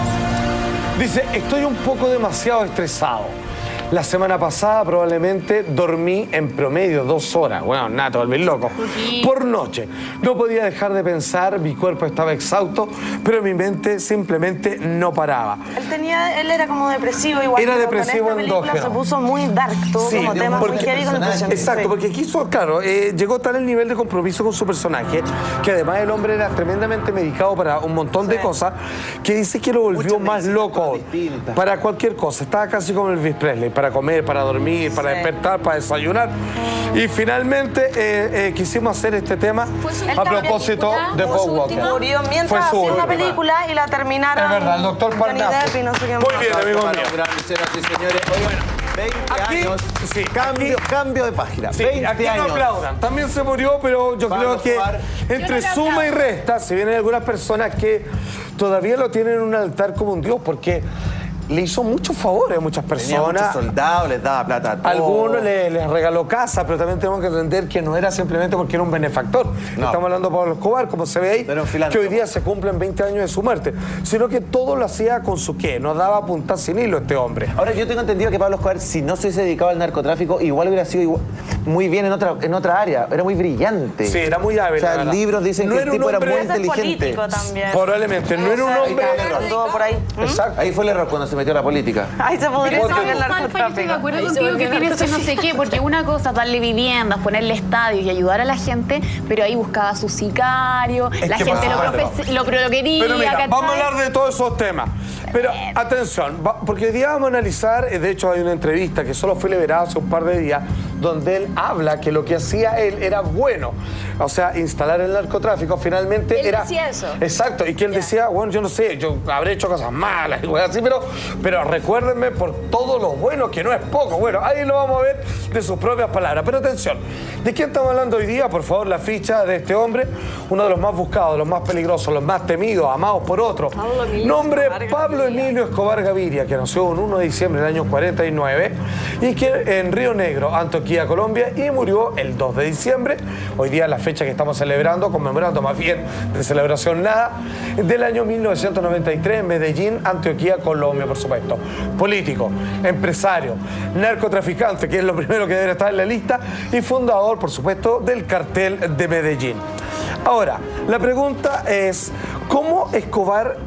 mira. Dice, estoy un poco demasiado estresado. La semana pasada probablemente dormí en promedio 2 horas. Bueno, nada, te volví loco. Por noche. No podía dejar de pensar, mi cuerpo estaba exhausto, pero mi mente simplemente no paraba. Él era como depresivo igual. Era depresivo endógeno. Se puso muy dark, tuvo como temas muy heavy con el personaje. Exacto, porque quiso, claro, llegó tal el nivel de compromiso con su personaje, que además el hombre era tremendamente medicado para un montón de cosas, que dice que lo volvió más loco para cualquier cosa. Estaba casi como Elvis Presley, para comer, para dormir, para despertar, para desayunar. Y finalmente quisimos hacer este tema a propósito de Paul Walker. Murió mientras hacía una película y la terminaron. Es verdad, el doctor Parnassus. No sé qué muy bien, amigo mío. Señores, bueno, 20 años, sí, cambio de página. Sí, 20 aquí años. no aplaudan. También se murió, pero yo creo que entre suma y resta, si bien hay algunas personas que todavía lo tienen en un altar como un dios, porque le hizo muchos favores a muchas personas. Tenía muchos soldados, les daba plata a todos. Algunos les regaló casa, pero también tenemos que entender que no era simplemente porque era un benefactor. No. Estamos hablando de Pablo Escobar, como se ve ahí, que hoy día se cumplen 20 años de su muerte. Sino que todo lo hacía con su qué, no daba punta sin hilo este hombre. Ahora, yo tengo entendido que Pablo Escobar, si no se hubiese dedicado al narcotráfico, igual hubiera sido muy bien en otra área. Era muy brillante. Sí, era muy hábil. O sea, libros dicen que el tipo era muy inteligente. Probablemente, no era un hombre... Por ahí. Exacto. Ahí fue el error cuando se metió a la política. Ahí se podría estar en el narcotráfico. Yo estoy de acuerdo contigo que tiene ese no sé qué, porque una cosa es darle viviendas, ponerle estadios y ayudar a la gente, pero ahí buscaba su sicario, la gente lo quería. Pero mira, vamos a hablar de todos esos temas. Pero atención, porque hoy día vamos a analizar, de hecho hay una entrevista que solo fue liberada hace un par de días, donde él habla que lo que hacía él era bueno. O sea, instalar el narcotráfico finalmente él era... decía eso. Exacto, y que él decía, bueno, yo no sé, yo habré hecho cosas malas y así, pero recuérdenme por todo lo bueno, que no es poco. Bueno, ahí lo vamos a ver de sus propias palabras. Pero atención, ¿de quién estamos hablando hoy día? Por favor, la ficha de este hombre, uno de los más buscados, los más peligrosos, los más temidos, amados por otros. Nombre Pablo Emilio Escobar Gaviria, que nació el 1 de diciembre del año 49 y que en Río Negro, Antioquia, Colombia, y murió el 2 de diciembre. Hoy día la fecha que estamos celebrando, conmemorando más bien de celebración nada, del año 1993 en Medellín, Antioquia, Colombia, por supuesto. Político, empresario, narcotraficante, que es lo primero que debe estar en la lista, y fundador, por supuesto, del cartel de Medellín. Ahora, la pregunta es, ¿cómo Escobar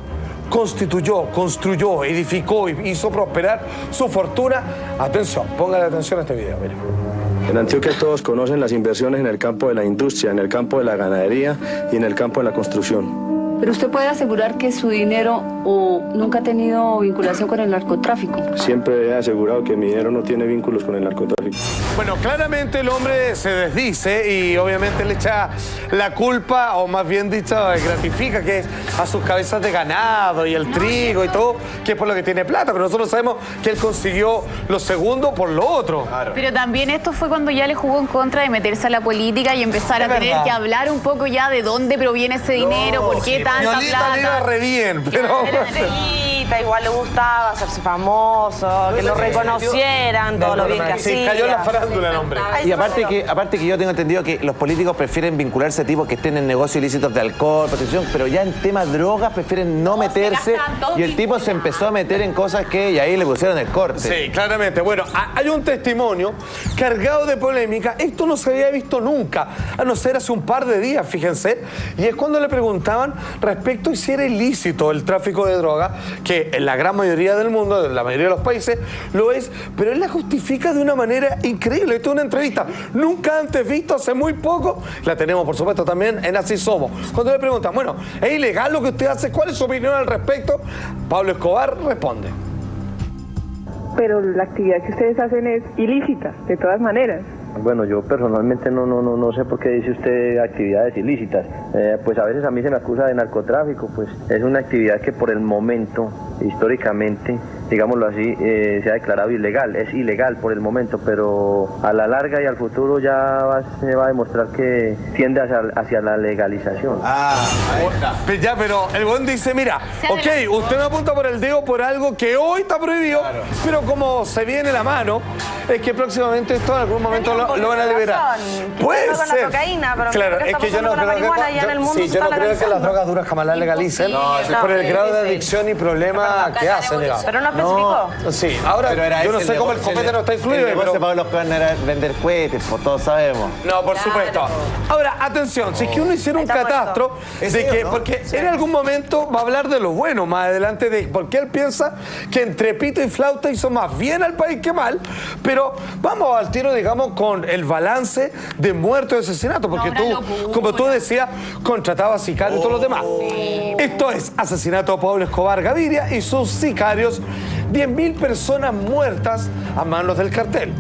construyó, edificó y hizo prosperar su fortuna? Atención, póngale atención a este video, mire. En Antioquia todos conocen las inversiones en el campo de la industria, en el campo de la ganadería y en el campo de la construcción. ¿Pero usted puede asegurar que su dinero nunca ha tenido vinculación con el narcotráfico? Siempre he asegurado que mi dinero no tiene vínculos con el narcotráfico. Bueno, claramente el hombre se desdice y obviamente le echa la culpa, o más bien dicho, gratifica, que es a sus cabezas de ganado y el trigo y todo, que es por lo que tiene plata, pero nosotros sabemos que él consiguió lo segundo por lo otro. Claro. Pero también esto fue cuando ya le jugó en contra de meterse a la política y empezar a tener que hablar un poco ya de dónde proviene ese dinero, por qué tanta plata. Le iba re bien, pero... Igual le gustaba hacerse famoso, que lo reconocieran, todo lo bien que hacía. Sí, cayó en la farándula el hombre. Y aparte que yo tengo entendido que los políticos prefieren vincularse a tipos que estén en negocios ilícitos de alcohol, prostitución, pero ya en temas drogas prefieren no meterse, y el tipo se empezó a meter en cosas que y ahí le pusieron el corte. Sí, claramente. Bueno, hay un testimonio cargado de polémica. Esto no se había visto nunca, a no ser hace un par de días, fíjense. Y es cuando le preguntaban respecto a si era ilícito el tráfico de droga, que en la gran mayoría del mundo, en la mayoría de los países, lo es, pero él la justifica de una manera increíble. Esto es una entrevista nunca antes visto, hace muy poco. La tenemos, por supuesto, también en Así Somos. Cuando le preguntan, bueno, ¿es ilegal lo que usted hace? ¿Cuál es su opinión al respecto? Pablo Escobar responde. Pero la actividad que ustedes hacen es ilícita, de todas maneras. Bueno, yo personalmente no sé por qué dice usted actividades ilícitas. Pues a veces a mí se me acusa de narcotráfico, pues es una actividad que por el momento, históricamente, digámoslo así, se ha declarado ilegal. Es ilegal por el momento, pero a la larga y al futuro ya se va a demostrar que tiende hacia la legalización. Pero el buen dice, mira, ok, usted me apunta por el dedo por algo que hoy está prohibido, pero como se viene la mano, es que próximamente esto en algún momento lo van a liberar. Puede ser. Con la cocaína, pero claro, es que yo no creo yo no creo que las drogas duras jamás las legalicen, por el grado de adicción y problema que hacen, digamos. Pero no especificó. Sí, ahora yo no sé cómo el copete no está incluido. El negocio para los que van a vender cohetes, pues todos sabemos. No, por supuesto. Ahora, atención, si es que uno hiciera un catastro de que, porque en algún momento va a hablar de lo bueno más adelante, de porque él piensa que entre pito y flauta hizo más bien al país que mal, pero vamos al tiro, digamos, con el balance de muertos y asesinatos, porque tú, como tú decías, contratabas sicarios y todos los demás. Esto es asesinato de Pablo Escobar Gaviria y sus sicarios, 10.000 personas muertas a manos del cartel.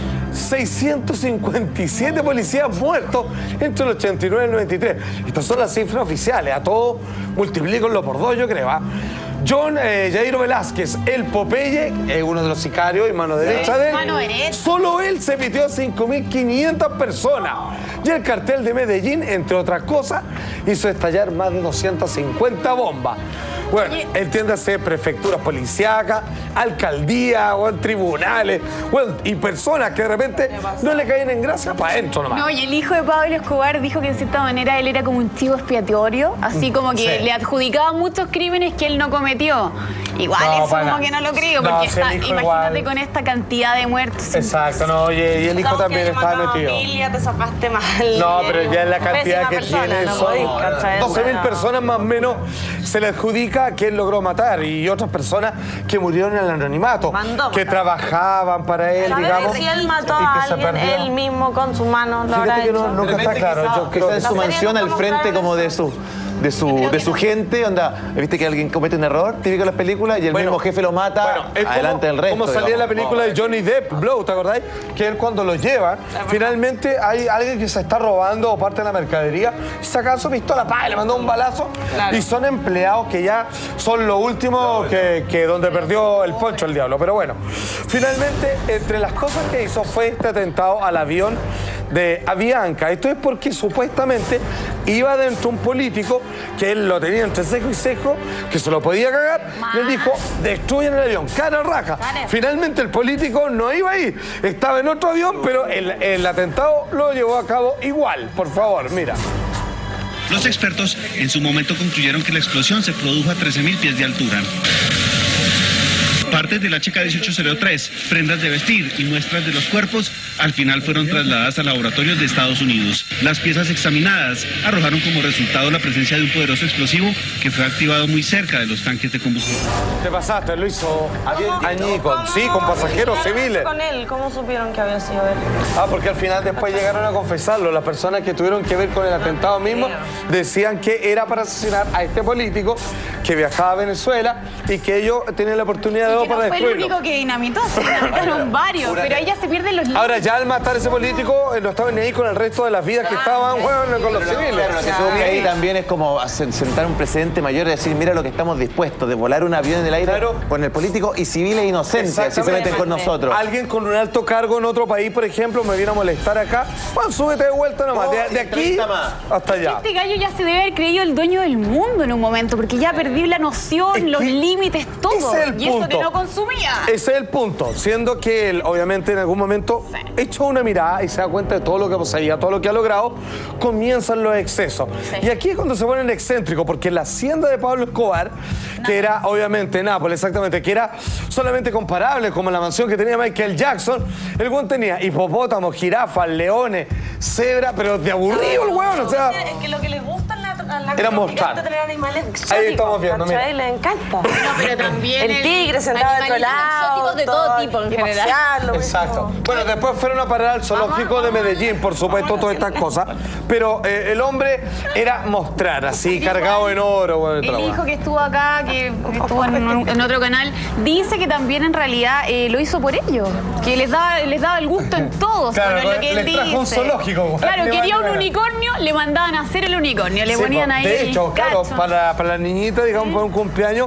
657 policías muertos entre el 89 y el 93. Estas son las cifras oficiales. A todo multiplíquenlo por 2, yo creo. John Jairo Velázquez, el Popeye, es uno de los sicarios y mano derecha de él. Solo él se pitió a 5.500 personas. Y el cartel de Medellín, entre otras cosas, hizo estallar más de 250 bombas. Bueno, entiéndase, prefecturas policíacas, alcaldías, tribunales, y personas que de repente no le caen en gracia para adentro nomás. No, y el hijo de Pablo Escobar dijo que en cierta manera él era como un chivo expiatorio, así como que le adjudicaban muchos crímenes que él no cometió. Igual eso como que no lo creo, porque imagínate con esta cantidad de muertos. Exacto, no, y el hijo también estaba metido. Familia, te zafaste mal. No, pero ya en la cantidad que tiene son 12.000 personas más o menos se le adjudica que él logró matar, y otras personas que murieron en el anonimato, que trabajaban para él, digamos. Si él mató a alguien, él mismo con su mano lo habrá hecho. Nunca está claro. Yo creo que en su mansión al frente como de su gente, onda, viste que alguien comete un error, típico de las películas, y el mismo jefe lo mata adelante del resto. Como salía en la película de Johnny Depp, Blow, ¿te acordáis? Que él cuando lo lleva, finalmente hay alguien que se está robando parte de la mercadería, saca su pistola, le mandó un balazo, y son empleados que ya son lo último que donde perdió el poncho el diablo. Pero bueno, finalmente, entre las cosas que hizo fue este atentado al avión de Avianca. Esto es porque supuestamente iba dentro un político que él lo tenía entre seco y seco, que se lo podía cagar, y él dijo, destruyen el avión, cara raja. Finalmente el político no iba ahí, estaba en otro avión, pero el atentado lo llevó a cabo igual. Por favor, mira. Los expertos en su momento concluyeron que la explosión se produjo a 13.000 pies de altura. Partes del HK-1803, prendas de vestir y muestras de los cuerpos al final fueron trasladadas a laboratorios de Estados Unidos. Las piezas examinadas arrojaron como resultado la presencia de un poderoso explosivo que fue activado muy cerca de los tanques de combustible. Te pasaste, lo hizo añicos, sí, con pasajeros civiles. Con él, ¿cómo supieron que había sido él? Porque al final después llegaron a confesarlo. Las personas que tuvieron que ver con el atentado mismo decían que era para asesinar a este político que viajaba a Venezuela y que ellos tenían la oportunidad de para fue el único que dinamitó, se dinamitaron varios, pero ahí ya se pierden los límites. Ahora, ya al matar a ese político, no estaban ni ahí con el resto de las vidas que estaban con los civiles. Claro, lo que ahí también es como sentar un precedente mayor y decir, mira lo que estamos dispuestos, de volar un avión en el aire con el político y civiles inocentes, si se meten con nosotros. Alguien con un alto cargo en otro país, por ejemplo, me viene a molestar acá, bueno, súbete de vuelta nomás, de aquí hasta allá. Este gallo ya se debe haber creído el dueño del mundo en un momento, porque ya perdí la noción, los límites, todo. Ese es el y punto. eso que no consumía. Ese es el punto, siendo que él, obviamente, en algún momento echa una mirada y se da cuenta de todo lo que poseía, todo lo que ha logrado, comienzan los excesos. Y aquí es cuando se ponen excéntricos, porque la hacienda de Pablo Escobar, que era, obviamente, Nápoles, exactamente, que era solamente comparable como la mansión que tenía Michael Jackson, el weón tenía hipopótamos, jirafas, leones, cebra, pero de aburrido el weón, o sea... Es que lo que les gusta era mostrar. Tener animales exóticos. Ahí estamos viendo, mira. Le encanta. No, pero también el tigre sentado de otro lado. Exóticos de todo tipo en general. Exacto. Bueno, después fueron a parar al zoológico de Medellín, por supuesto, todas estas cosas. Pero el hombre era mostrar, así, cargado en oro. El hijo que estuvo acá, que estuvo en otro canal, dice que también en realidad lo hizo por ellos. Que les daba el gusto en todos. Claro, lo que él les trajo un zoológico. Claro, quería un unicornio, le mandaban a hacer el unicornio. Le ponían ahí de hecho, el claro, cacho. para la niñita, digamos, para un cumpleaños,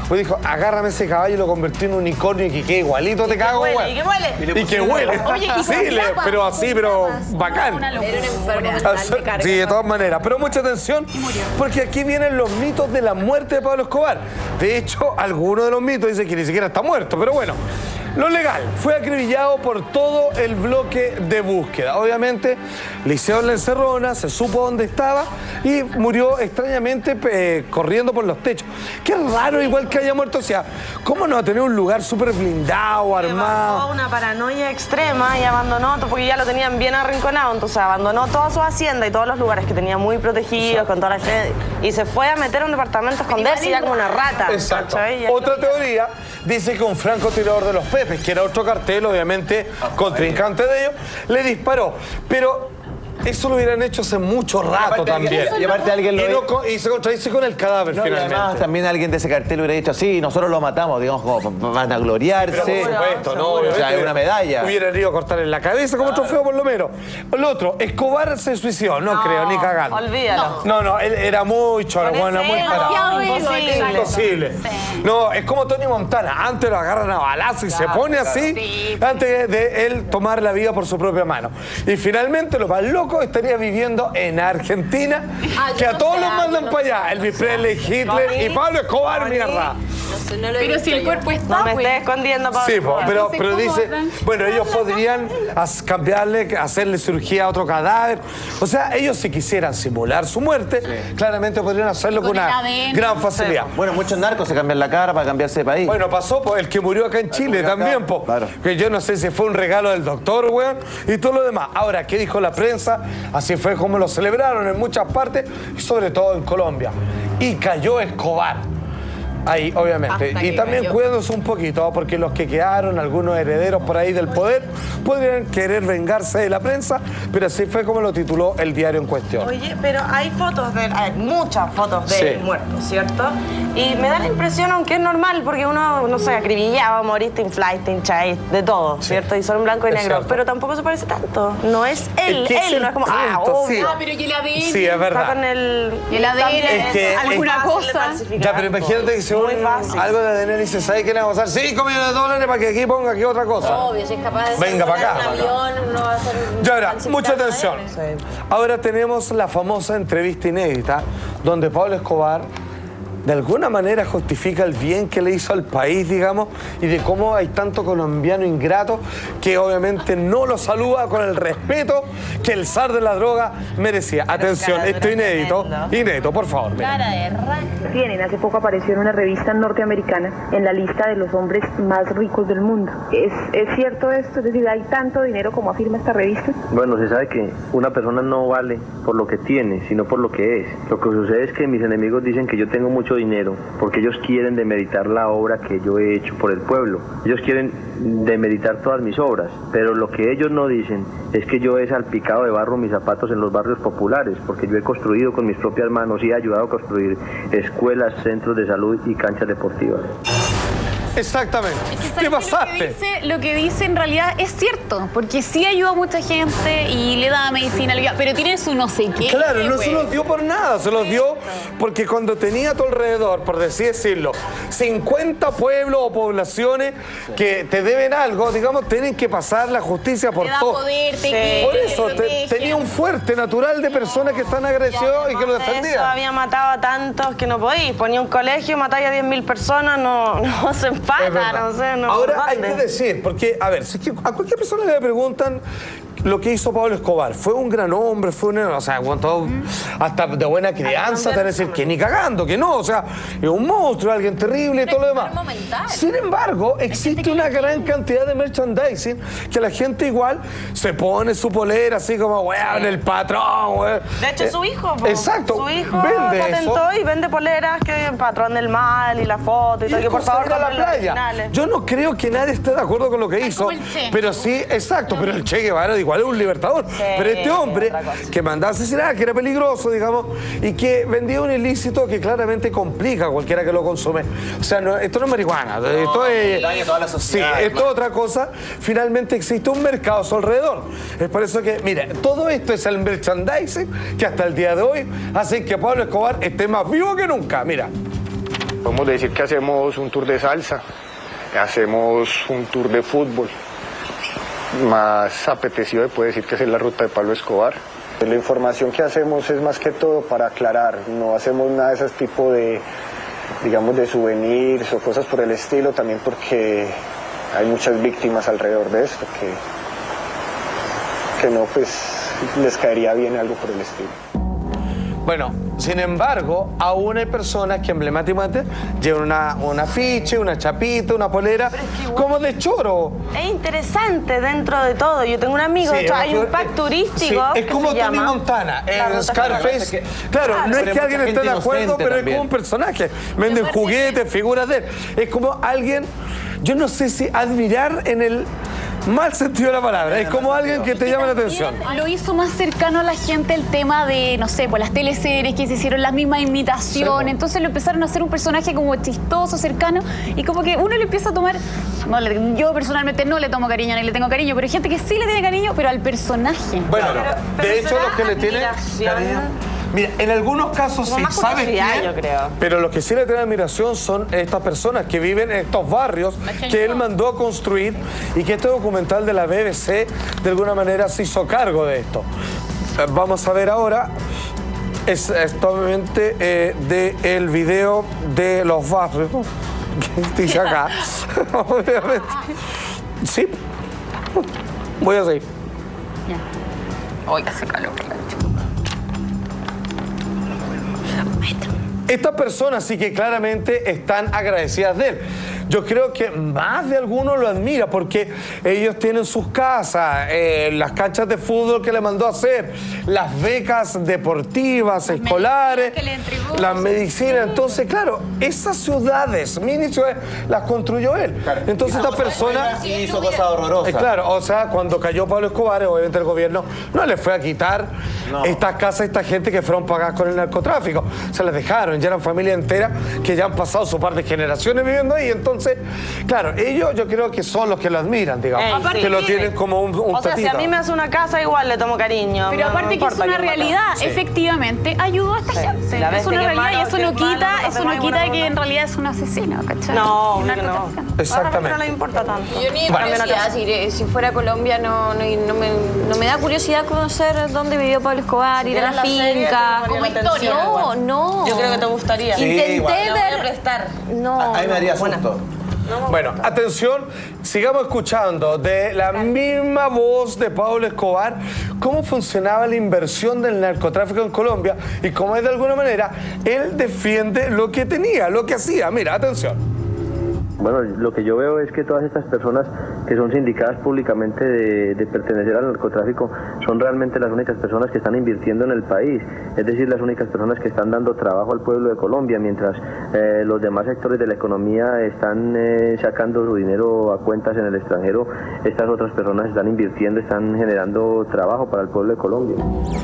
Pues dijo, agárrame ese caballo y lo convertí en un unicornio y que quede igualito, te cago, güey. ¿Y qué huele? Y que huele. Oye, y sí, pero así, pero bacán. Era un enfermo mental de carga. Sí, de todas maneras. Pero mucha atención, porque aquí vienen los mitos de la muerte de Pablo Escobar. De hecho, algunos de los mitos dicen que ni siquiera está muerto, pero bueno. Lo legal, fue acribillado por todo el bloque de búsqueda. Obviamente, le hicieron la encerrona, se supo dónde estaba y murió extrañamente corriendo por los techos. Qué raro igual que haya muerto. O sea, ¿cómo no va a tener un lugar súper blindado, armado? Tuvo una paranoia extrema y abandonó, porque ya lo tenían bien arrinconado, entonces abandonó toda su hacienda y todos los lugares que tenía muy protegidos, con toda la gente, y se fue a meter a un departamento a esconderse ya como una rata. Exacto. Otra teoría dice que un francotirador de los Pepes, que era otro cartel, obviamente, contrincante de ellos, le disparó. Pero eso lo hubieran hecho hace mucho rato también. Y aparte alguien y se contradice con el cadáver, finalmente. Además, también alguien de ese cartel hubiera dicho, sí, nosotros lo matamos, digamos, como van a gloriarse. Pero por supuesto, no. O sea, es una medalla. Hubieran ido a cortarle la cabeza como trofeo, por lo menos. El otro, Escobar se suicidó, no creo, ni cagando. Olvídalo. No, él era muy choro, bueno, muy parado. Imposible. No, es como Tony Montana. Antes lo agarran a balazo y se pone así, antes de él tomar la vida por su propia mano. Y finalmente, lo más loco, estaría viviendo en Argentina, que a todos los mandan para allá. Elvis Presley, Hitler y Pablo Escobar, mierda. Pero si el cuerpo está, no me estés escondiendo, Pablo. Sí, pero dice, bueno, ellos podrían cambiarle, hacerle cirugía a otro cadáver. O sea, ellos si quisieran simular su muerte, claramente podrían hacerlo con una gran facilidad. Bueno, muchos narcos se cambian la cara para cambiarse de país. Bueno, pasó pues, el que murió acá en Chile también, po. Claro. Que yo no sé si fue un regalo del doctor, weón, y todo lo demás. Ahora, ¿qué dijo la prensa? Así fue como lo celebraron en muchas partes, y sobre todo en Colombia. Y cayó Escobar. Ahí, obviamente. Y también cuídense un poquito, porque los que quedaron, algunos herederos por ahí del poder, podrían querer vengarse de la prensa, pero así fue como lo tituló el diario en cuestión. Oye, pero hay fotos de él, hay muchas fotos de él muerto, ¿cierto? Y me da la impresión, aunque es normal, porque uno, no sé, acribillaba, moriste, inflaste, hincháis, de todo, ¿cierto? Y son blanco y negro, pero tampoco se parece tanto. No es él, él no es como, obvio. pero y el ADN. Sí, es verdad. Está con el ADN, es que alguna cosa. Ya, pero imagínate que si algo de ADN dice, ¿sabes qué le vamos a hacer? 5 millones de dólares para que aquí ponga aquí otra cosa. Obvio, si es capaz de venga para acá. un avión, no va a ser ya verá, mucha atención. Ahora tenemos la famosa entrevista inédita donde Pablo Escobar de alguna manera justifica el bien que le hizo al país, digamos, y de cómo hay tanto colombiano ingrato que obviamente no lo saluda con el respeto que el zar de la droga merecía. Atención, esto inédito, por favor. Cara de rack. Tienen, hace poco apareció en una revista norteamericana en la lista de los hombres más ricos del mundo. ¿Es cierto esto? Es decir, ¿hay tanto dinero como afirma esta revista? Bueno, se sabe que una persona no vale por lo que tiene, sino por lo que es. Lo que sucede es que mis enemigos dicen que yo tengo mucho dinero porque ellos quieren demeritar la obra que yo he hecho por el pueblo. Ellos quieren demeritar todas mis obras, pero lo que ellos no dicen es que yo he salpicado de barro mis zapatos en los barrios populares, porque yo he construido con mis propias manos y he ayudado a construir escuelas, centros de salud y canchas deportivas. Exactamente. ¿Qué pasaste? Lo que dice en realidad es cierto, porque sí ayuda a mucha gente y le da medicina, pero tiene su no sé qué. Claro, no se los dio por nada, se los dio porque cuando tenía a tu alrededor, por así decirlo, 50 pueblos o poblaciones que te deben algo, digamos, tienen que pasar la justicia por todo. Por eso, tenía un fuerte natural de personas que están agradecidos y que lo defendían. Eso había matado a tantos que no podía. Ponía un colegio, matáis a 10.000 personas, no se empata, no sé. No, ahora hay que decir, porque, a ver, si es que a cualquier persona le preguntan lo que hizo Pablo Escobar, fue un gran hombre, fue un, o sea, hasta de buena crianza, te van a decir que ni cagando, que no, o sea, es un monstruo, alguien terrible y todo lo demás. Sin embargo, existe una gran cantidad de merchandising que la gente igual se pone su polera así como, weón, el patrón, weón. De hecho, su hijo, exacto, su hijo vende patentó y vende poleras que el patrón del mal y la foto y todo, que por favor a la playa. Yo no creo que nadie esté de acuerdo con lo que hizo, pero sí, exacto, pero el Che Guevara igual es un libertador. Pero este hombre que mandaba a asesinar, que era peligroso, digamos, y que vendía un ilícito que claramente complica a cualquiera que lo consume. O sea, esto no es marihuana, esto es... daña toda la sociedad. Sí, esto es otra cosa. Finalmente existe un mercado a su alrededor. Es por eso que, mira, todo esto es el merchandising que hasta el día de hoy hace que Pablo Escobar esté más vivo que nunca. Mira. Podemos decir que hacemos un tour de salsa, hacemos un tour de fútbol. Más apetecido se puede decir que es la ruta de Pablo Escobar. La información que hacemos es más que todo para aclarar, no hacemos nada de ese tipo de, digamos, de souvenirs o cosas por el estilo, también porque hay muchas víctimas alrededor de esto que no, pues les caería bien algo por el estilo. Bueno, sin embargo, aún hay personas que emblemáticamente llevan un afiche, una chapita, una polera, como de choro. Es interesante dentro de todo. Yo tengo un amigo, de hecho, hay un pack turístico es como Tony Montana, Scarface. Claro, no es que alguien esté de acuerdo, pero es como un personaje. Venden juguetes, figuras de él. Es como alguien, yo no sé si admirar en el mal sentido de la palabra, es como alguien que te llama la atención. Lo hizo más cercano a la gente el tema de, no sé, pues las teleseries que se hicieron las mismas imitaciones, entonces lo empezaron a hacer un personaje como chistoso, cercano, y como que uno le empieza a tomar, yo personalmente no le tomo cariño ni le tengo cariño, pero hay gente que sí le tiene cariño, pero al personaje. Bueno, de hecho los que le tienen cariño... Mira, en algunos casos sí, ¿sabes quién? Yo creo. Pero los que sí le tienen admiración son estas personas que viven en estos barrios que él mandó a construir y que este documental de la BBC de alguna manera se hizo cargo de esto. Vamos a ver ahora, es obviamente del video de los barrios que dice acá. Obviamente. Sí. Voy a seguir. Ya. Hoy hace calor. Estas personas sí que claramente están agradecidas de él. Yo creo que más de alguno lo admira porque ellos tienen sus casas, las canchas de fútbol que le mandó a hacer, las becas deportivas, escolares, las medicinas. Entonces, claro, esas ciudades, mini ciudades, las construyó él. Entonces, esta persona hizo cosas horrorosas. Claro, o sea, cuando cayó Pablo Escobar, obviamente el gobierno no le fue a quitar estas casas a esta gente que fueron pagadas con el narcotráfico. Se las dejaron, ya eran familia entera que ya han pasado su par de generaciones viviendo ahí. Entonces, claro, ellos yo creo que son los que lo admiran, digamos, que lo tienen como un o sea, tatita. Si a mí me hace una casa, igual le tomo cariño. Pero aparte que es una realidad, Sí. efectivamente, ayudó a esta gente. Es una realidad y eso no quita que en realidad es un asesino, ¿cachai? No, Una que no. Exactamente. No le importa tanto. Yo ni curiosidad, si fuera Colombia no me da curiosidad conocer dónde vivió Pablo Escobar, ir a la finca. Como historia. No. Yo creo que te gustaría. Sí, Intenté igual. ver. No. A mí me haría susto. Bueno, atención, sigamos escuchando de la misma voz de Pablo Escobar cómo funcionaba la inversión del narcotráfico en Colombia y cómo es de alguna manera él defiende lo que tenía, lo que hacía. Mira, atención. Bueno, lo que yo veo es que todas estas personas que son sindicadas públicamente de pertenecer al narcotráfico son realmente las únicas personas que están invirtiendo en el país, es decir, las únicas personas que están dando trabajo al pueblo de Colombia, mientras los demás sectores de la economía están sacando su dinero a cuentas en el extranjero. Estas otras personas están invirtiendo, están generando trabajo para el pueblo de Colombia.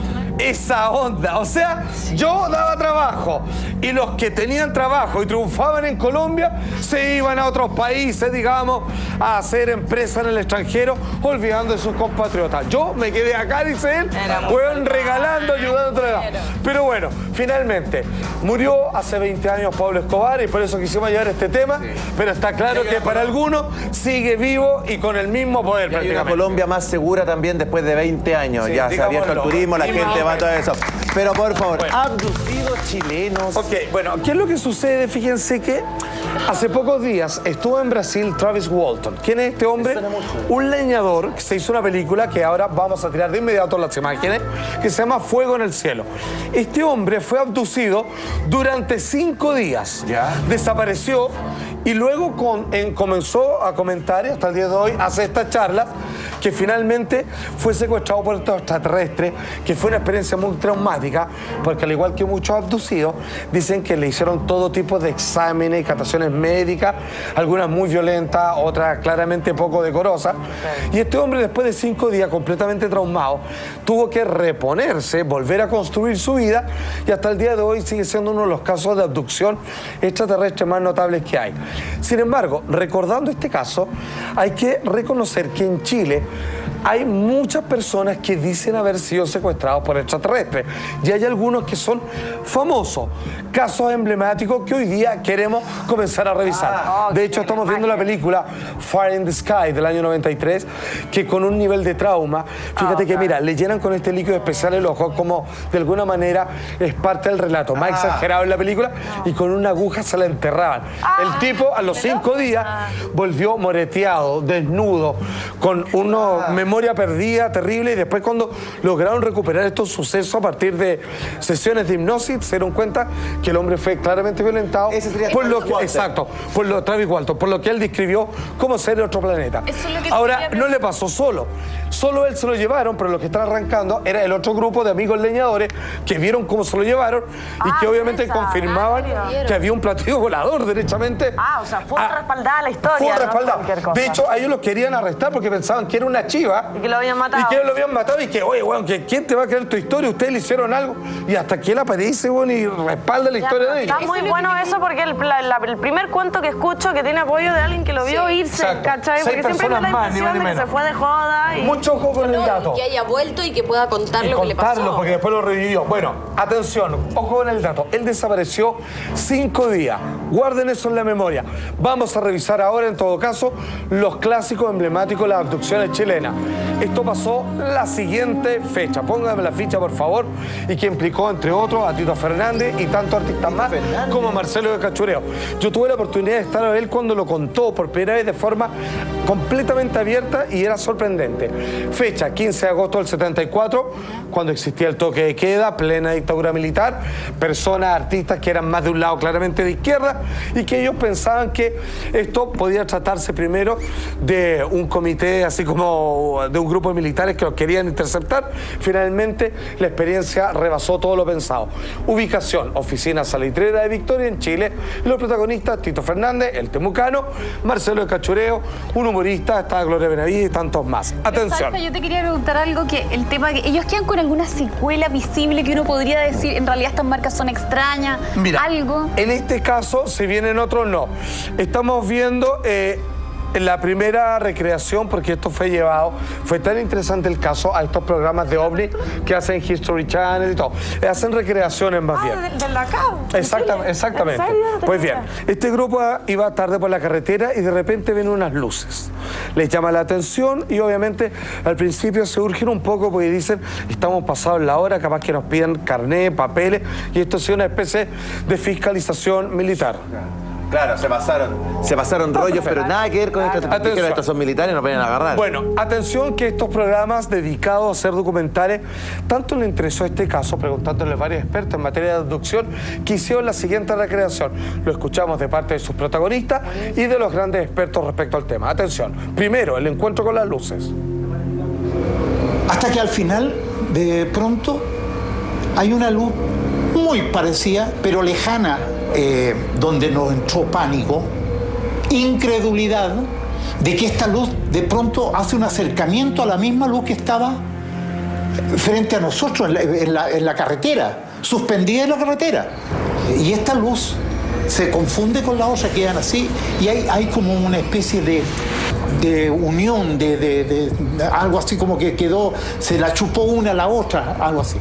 Esa onda, o sea, yo daba trabajo y los que tenían trabajo y triunfaban en Colombia se iban a otros países, digamos, a hacer empresas en el extranjero, olvidando de sus compatriotas. Yo me quedé acá, dice él, fueron regalando, ayudando. Pero bueno, finalmente, murió hace 20 años Pablo Escobar y por eso quisimos llevar este tema, pero está claro que para algunos sigue vivo y con el mismo poder Y hay una prácticamente. Colombia más segura también después de 20 años. Sí, Ya se ha abierto el digámoslo. turismo, la gente va a todo eso. Pero por favor, Bueno. abducidos chilenos. Ok, bueno, ¿qué es lo que sucede? Fíjense que hace pocos días estuvo en Brasil Travis Walton. ¿Quién es este hombre? Un leñador que se hizo una película que ahora vamos a tirar de inmediato las imágenes, que se llama Fuego en el Cielo. Este hombre fue abducido durante 5 días. Desapareció y luego comenzó a comentar y hasta el día de hoy hace estas charlas que finalmente fue secuestrado por estos extraterrestres, que fue una experiencia muy traumática, porque al igual que muchos abducidos, dicen que le hicieron todo tipo de exámenes y cataciones médicas, algunas muy violentas, otras claramente poco decorosas. Y este hombre, después de 5 días completamente traumado, tuvo que reponerse, volver a construir su vida, y hasta el día de hoy sigue siendo uno de los casos de abducción extraterrestre más notables que hay. Sin embargo, recordando este caso, hay que reconocer que en Chile hay muchas personas que dicen haber sido secuestrados por extraterrestres y hay algunos que son famosos, casos emblemáticos que hoy día queremos comenzar a revisar. De hecho, estamos viendo la película Fire in the Sky del año 93, que con un nivel de trauma, fíjate que mira, le llenan con este líquido especial el ojo, como de alguna manera es parte del relato, más exagerado en la película, y con una aguja se la enterraban. El tipo a los 5 días volvió moreteado, desnudo, con una memoria perdida terrible, y después cuando lograron recuperar estos sucesos a partir de sesiones de hipnosis, se dieron cuenta que el hombre fue claramente violentado por lo que, Travis Walton, por lo que él describió como ser de otro planeta. Ahora, no le pasó solo él se lo llevaron, pero lo que están arrancando era el otro grupo de amigos leñadores que vieron cómo se lo llevaron y que obviamente confirmaban que había un platillo volador, derechamente. O sea, fue respaldada la historia. Fue respaldada. De hecho, a ellos los querían arrestar porque pensaban que era una chiva. Y que lo habían matado. Y que lo habían matado y que, oye, bueno, ¿quién te va a creer tu historia? Ustedes le hicieron algo. Y hasta que él aparece, bueno, y respalda la historia de ellos. Está muy bueno eso porque el primer cuento que escucho que tiene apoyo de alguien que lo vio irse, ¿cachai? Porque siempre me da la impresión de que se fue de joda. Mucho ojo con el dato. Que haya vuelto y que pueda contar lo que le pasó. Porque después lo revivió. Bueno, atención, ojo con el dato. Él desapareció 5 días. Guarden eso en la memoria. Vamos a revisar ahora, en todo caso, los clásicos emblemáticos de las abducciones chilenas. Esto pasó la siguiente fecha. Póngame la ficha, por favor. Y que implicó, entre otros, a Tito Fernández y tantos artistas más, como Marcelo de Cachureo. Yo tuve la oportunidad de estar a él cuando lo contó por primera vez de forma completamente abierta y era sorprendente. Fecha 15 de agosto del 74, cuando existía el toque de queda, plena dictadura militar, personas, artistas que eran más de un lado claramente de izquierda y que ellos pensaban que esto podía tratarse primero de un comité, así como de un grupo de militares que los querían interceptar. Finalmente la experiencia rebasó todo lo pensado. Ubicación, oficina salitrera de Victoria en Chile. Y los protagonistas, Tito Fernández, el temucano, Marcelo de Cachureo, un humorista, está Gloria Benavides y tantos más. Atención. Salsa, yo te quería preguntar algo, que el tema que ellos quedan con alguna secuela visible que uno podría decir, en realidad estas marcas son extrañas, algo. En este caso, si bien en otros no. Estamos viendo la primera recreación, porque esto fue tan interesante el caso a estos programas de OVNI que hacen History Channel y todo. Hacen recreaciones más bien. De la cabo. Exactamente. Pues bien, este grupo iba tarde por la carretera y de repente ven unas luces. Les llama la atención y obviamente al principio se urgen un poco porque dicen, estamos pasados la hora, capaz que nos piden carnet, papeles, y esto es una especie de fiscalización militar. Claro, se pasaron rollos, pero nada que ver con estos son militares, no pueden agarrar. Bueno, atención que estos programas dedicados a hacer documentales, tanto le interesó este caso, preguntándole a varios expertos en materia de abducción, que hicieron la siguiente recreación. Lo escuchamos de parte de sus protagonistas y de los grandes expertos respecto al tema. Atención, primero, el encuentro con las luces. Hasta que al final, de pronto, hay una luz muy parecida, pero lejana, donde nos entró pánico, incredulidad de que esta luz de pronto hace un acercamiento a la misma luz que estaba frente a nosotros en la carretera, suspendida en la carretera. Y esta luz se confunde con la otra, quedan así, y hay como una especie de unión, de algo así como que quedó, se la chupó una a la otra, algo así.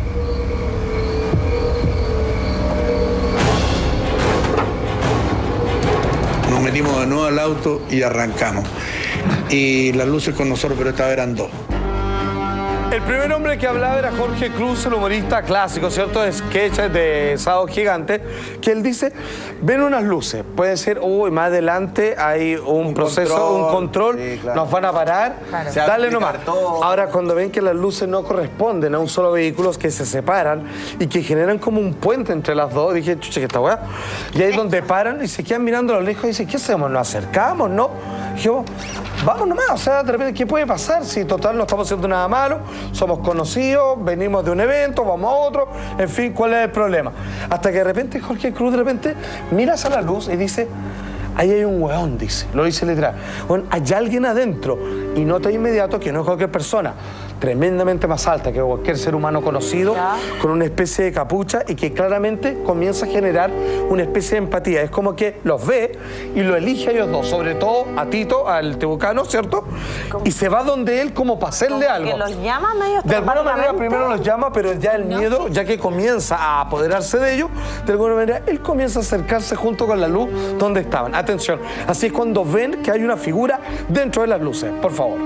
Nos metimos de nuevo al auto y arrancamos. Y las luces con nosotros, pero esta vez eran 2. El primer hombre que hablaba era Jorge Cruz, el humorista clásico, ¿cierto? De sketches de Sábado Gigante, que él dice, ven unas luces, puede ser, uy, más adelante hay un proceso, un control, sí, claro. Nos van a parar, claro. Dale nomás. Todo. Ahora, cuando ven que las luces no corresponden a un solo vehículo, que se separan y que generan como un puente entre las dos, dije, chucha, ¿qué esta weá? Y ahí es donde paran y se quedan mirando a lo lejos y dicen, ¿qué hacemos? ¿Nos acercamos? ¿No? Dijimos, vamos nomás, o sea, de repente, ¿qué puede pasar? Si total no estamos haciendo nada malo, somos conocidos, venimos de un evento, vamos a otro, en fin, ¿cuál es el problema? Hasta que de repente Jorge Cruz de repente mira hacia la luz y dice, ahí hay un weón, dice, lo dice literal. Bueno, hay alguien adentro y nota de inmediato que no es cualquier persona. tremendamente más alta que cualquier ser humano conocido, con una especie de capucha y que claramente comienza a generar una especie de empatía. Es como que los ve y lo elige a ellos dos, sobre todo a Tito, al tebucano, ¿cierto? Y se va donde él como para hacerle algo. Que los llama medio de alguna manera primero los llama, pero ya el miedo, ya que comienza a apoderarse de ellos, de alguna manera él comienza a acercarse junto con la luz donde estaban. Atención, así es cuando ven que hay una figura dentro de las luces. Por favor.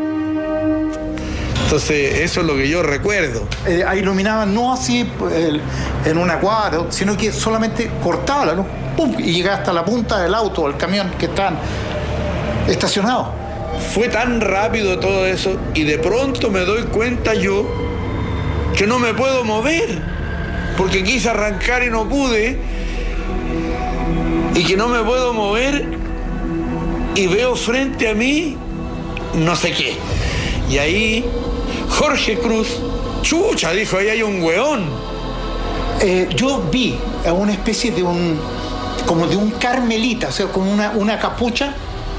Entonces, eso es lo que yo recuerdo. Iluminaban no así en una cuadra, sino que solamente cortaba la luz, ¡pum! Y llegaba hasta la punta del auto o el camión que estaban estacionados. Fue tan rápido todo eso y de pronto me doy cuenta yo que no me puedo mover, porque quise arrancar y no pude, y que no me puedo mover y veo frente a mí no sé qué. Y ahí Jorge Cruz, chucha, dijo, ahí hay un weón. Yo vi a una especie de como de un carmelita, o sea, como una capucha,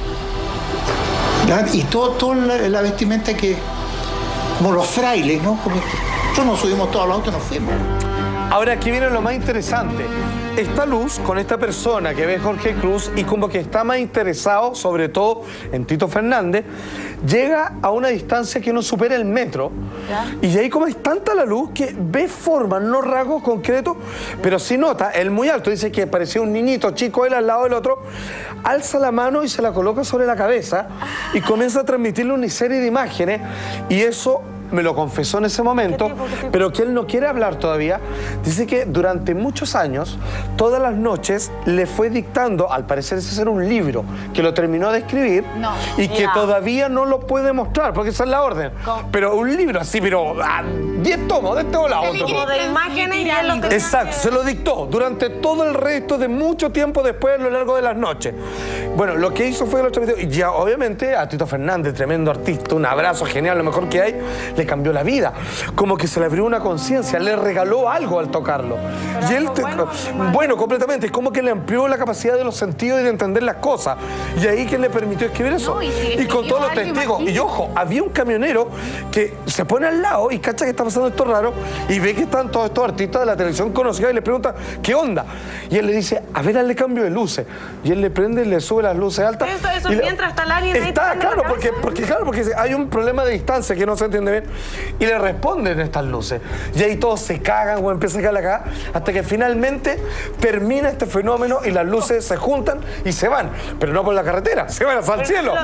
¿verdad? Y toda la vestimenta que, como los frailes, ¿no? Nosotros nos subimos todos los autos y nos fuimos. Ahora aquí viene lo más interesante. Esta luz con esta persona que ve Jorge Cruz y como que está más interesado, sobre todo en Tito Fernández, llega a una distancia que no supera el metro. Y de ahí como es tanta la luz que ve formas, no rasgos concretos, pero sí nota, él muy alto, dice que parecía un niñito chico él al lado del otro, alza la mano y se la coloca sobre la cabeza y comienza a transmitirle una serie de imágenes y eso me lo confesó en ese momento, pero que él no quiere hablar todavía. Dice que durante muchos años, todas las noches, le fue dictando, al parecer ese era un libro, que lo terminó de escribir y que todavía no lo puede mostrar, porque esa es la orden. Pero un libro así, pero 10 tomos, de este o la otro. Como de imágenes y él lo tenía. Exacto, se lo dictó durante todo el resto de mucho tiempo después a lo largo de las noches. Bueno, lo que hizo fue que lo transmitió. Y ya, obviamente, a Tito Fernández, tremendo artista, un abrazo genial, lo mejor que hay, le cambió la vida. Como que se le abrió una conciencia, le regaló algo al tocarlo. Y él, bueno, completamente, es como que le amplió la capacidad de los sentidos y de entender las cosas. Y ahí que le permitió escribir eso. Y con todos los testigos. Y ojo, había un camionero que se pone al lado y cacha que está pasando esto raro y ve que están todos estos artistas de la televisión conocida y le pregunta, ¿qué onda? Y él le dice, a ver, hazle cambio de luces. Y él le prende y le sube las luces altas. Eso mientras está la línea. Está, claro, porque hay un problema de distancia que no se entiende bien. Y le responden estas luces. Y ahí todos se cagan o empiezan a caer la cagada hasta que finalmente termina este fenómeno y las luces se juntan y se van. Pero no por la carretera, se van hasta el cielo.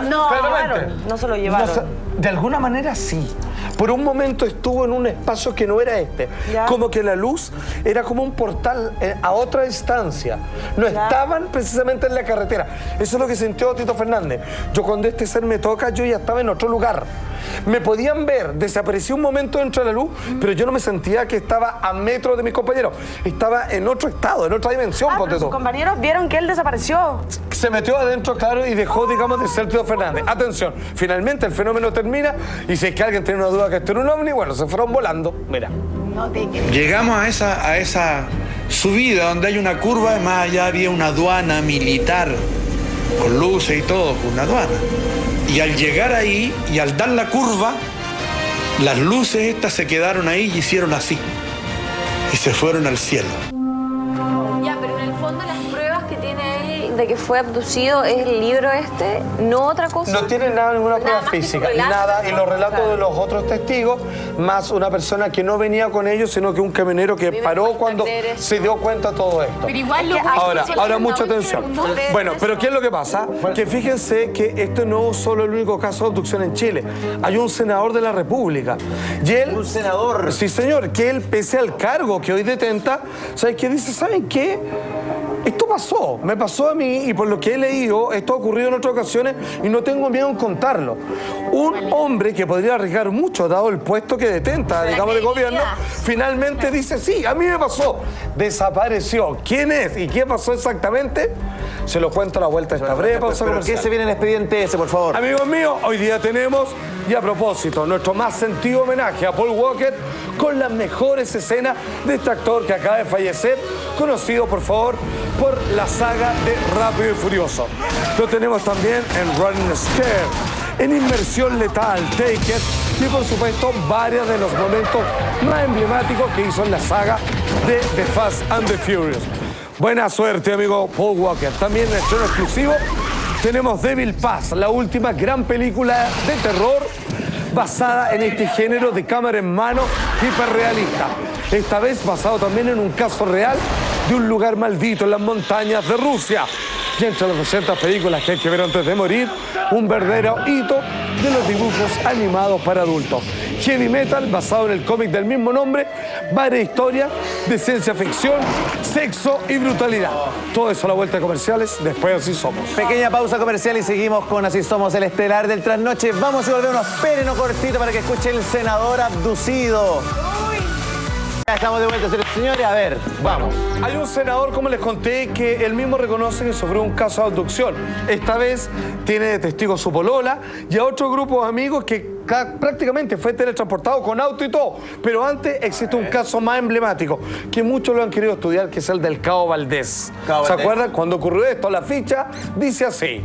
No se lo llevaron. De alguna manera sí. Por un momento estuvo en un espacio que no era este. Como que la luz era como un portal a otra distancia. No estaban precisamente en la carretera. Eso es lo que sintió Tito Fernández. Yo cuando este ser me toca, yo ya estaba en otro lugar. Me podían ver, desapareció un momento dentro de la luz, pero yo no me sentía que estaba a metros de mis compañeros. Estaba en otro estado, en otra dimensión. Pero sus compañeros vieron que él desapareció. Se metió adentro, claro, y dejó, digamos, de ser Tito Fernández. Atención, finalmente el fenómeno termina y si es que alguien tiene una duda que esto era un ovni, bueno, se fueron volando. Mira. Llegamos a esa subida donde hay una curva y más allá había una aduana militar con luces y todo, una aduana. Y al llegar ahí y al dar la curva, las luces estas se quedaron ahí y hicieron así. Y se fueron al cielo. Ya, pero en el fondo las pruebas que tiene él de que fue abducido es el libro este, no otra cosa. No tiene nada, ninguna prueba física, nada. Y los relatos de los otros testigos, más una persona que no venía con ellos, sino que un camionero que paró cuando se dio cuenta de todo esto. Pero igual ahora mucha atención. Bueno, pero ¿qué es lo que pasa? Que fíjense que esto no es solo el único caso de abducción en Chile. Hay un senador de la República. Y él, ¿un senador? Sí, señor, que él, pese al cargo que hoy detenta, ¿sabes qué dice? ¿Saben qué? Esto pasó, me pasó a mí y por lo que he leído, esto ha ocurrido en otras ocasiones y no tengo miedo en contarlo. Un hombre que podría arriesgar mucho, dado el puesto que detenta, digamos, de gobierno, finalmente dice, sí, a mí me pasó. Desapareció. ¿Quién es y qué pasó exactamente? Se lo cuento a la vuelta de esta breve pausa comercial. ¿Qué se viene en el expediente ese, por favor? Amigos míos, hoy día tenemos, y a propósito, nuestro más sentido homenaje a Paul Walker con las mejores escenas de este actor que acaba de fallecer, conocido, por favor, por la saga de Rápido y Furioso. Lo tenemos también en Running Scared. en Inmersión Letal, Taker, y por supuesto varios de los momentos más emblemáticos que hizo en la saga de The Fast and the Furious. Buena suerte, amigo Paul Walker. También en el estreno exclusivo tenemos Devil Pass, la última gran película de terror basada en este género de cámara en mano hiperrealista. Esta vez basado también en un caso real de un lugar maldito en las montañas de Rusia. Y entre las 200 películas que hay que ver antes de morir, un verdadero hito de los dibujos animados para adultos. Heavy Metal, basado en el cómic del mismo nombre, varias historias de ciencia ficción, sexo y brutalidad. Todo eso a la vuelta de comerciales, después Así Somos. Pequeña pausa comercial y seguimos con Así Somos, el estelar del trasnoche. Vamos a volver unos espérenos cortitos para que escuche el senador abducido. Ya estamos de vuelta, señores. A ver, vamos. Hay un senador, como les conté, que él mismo reconoce que sufrió un caso de abducción. Esta vez tiene de testigo su polola y a otro grupo de amigos que prácticamente fue teletransportado con auto y todo. Pero antes existe un caso más emblemático que muchos lo han querido estudiar, que es el del Cabo Valdés. ¿Se acuerdan? Cuando ocurrió esto, la ficha dice así.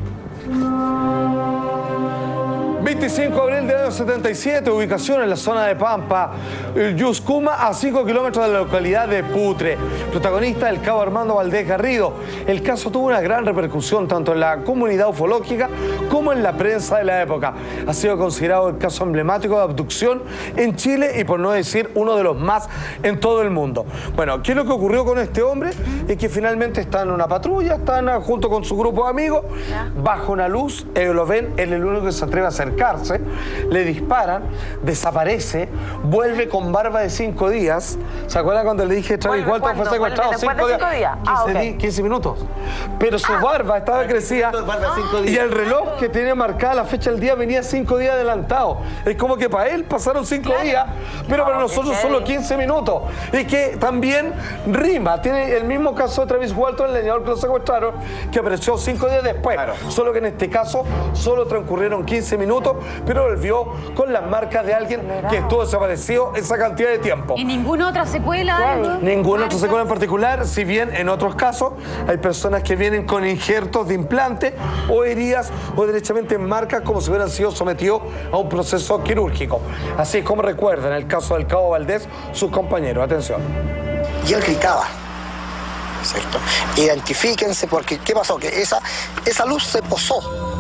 25 de abril del año 77, ubicación en la zona de Pampa, Yuscuma, a 5 kilómetros de la localidad de Putre. Protagonista el cabo Armando Valdés Garrido. El caso tuvo una gran repercusión tanto en la comunidad ufológica como en la prensa de la época. Ha sido considerado el caso emblemático de abducción en Chile y por no decir uno de los más en todo el mundo. Bueno, ¿qué es lo que ocurrió con este hombre? Es que finalmente están en una patrulla, están junto con su grupo de amigos, bajo una luz, ellos lo ven, él es el único que se atreve a acercarse, le disparan, desaparece, vuelve con barba de 5 días. ¿Se acuerdan cuando le dije Travis Walton fue secuestrado? 5 días. 15 minutos. Pero su barba estaba crecida y el reloj que tenía marcada la fecha del día venía 5 días adelantado. Es como que para él pasaron 5 días, pero para nosotros solo 15 minutos. Y que también rima, tiene el mismo caso de Travis Walton, el leñador que lo secuestraron, que apareció 5 días después. Solo que en este caso solo transcurrieron 15 minutos, pero volvió con las marcas de alguien que estuvo desaparecido esa cantidad de tiempo. ¿Y ninguna otra secuela? Ninguna otra secuela en particular, si bien en otros casos hay personas que vienen con injertos de implante o heridas o derechamente marcas como si hubieran sido sometidos a un proceso quirúrgico. Así es como recuerdan el caso del Cabo Valdés, sus compañeros. Atención. Y él gritaba, ¿cierto? Identifíquense, porque ¿qué pasó? Que esa luz se posó.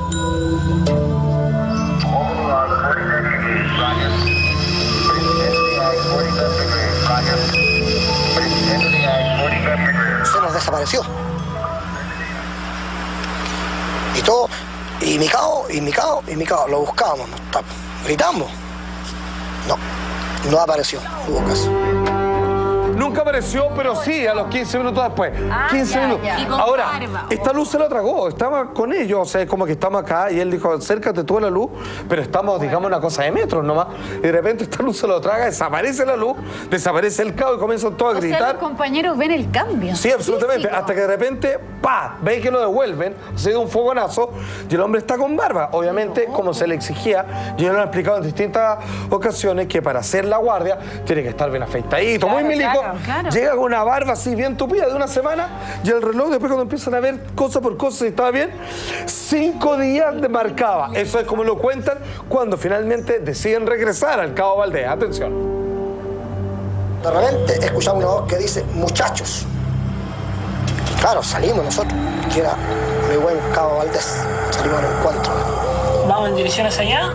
Se nos desapareció. Y todo, y mi cabo, lo buscábamos, gritamos. No apareció, no hubo caso. Nunca apareció, pero sí, a los 15 minutos después. 15 minutos. Ahora, esta luz se la tragó, estaba con ellos, o sea, es como que estamos acá y él dijo, acércate tú a la luz, pero estamos, digamos, una cosa de metros nomás. Y de repente esta luz se lo traga, desaparece la luz, desaparece el cabo y comienzan todos a gritar. O sea, los compañeros ven el cambio. Sí, absolutamente. Físico. Hasta que de repente, ¡pa! Veis que lo devuelven, se dio un fogonazo y el hombre está con barba. Obviamente, como se le exigía, yo lo he explicado en distintas ocasiones que para hacer la guardia tiene que estar bien afeitadito, muy milico. Claro. Llega con una barba así bien tupida de una semana y el reloj después cuando empiezan a ver cosa por cosa si estaba bien, 5 días de marcaba. Eso es como lo cuentan cuando finalmente deciden regresar al Cabo Valdés. Atención. De repente escuchamos una voz que dice, muchachos. Y claro, salimos nosotros, que era mi buen Cabo Valdés. Salimos al encuentro. Vamos en dirección hacia allá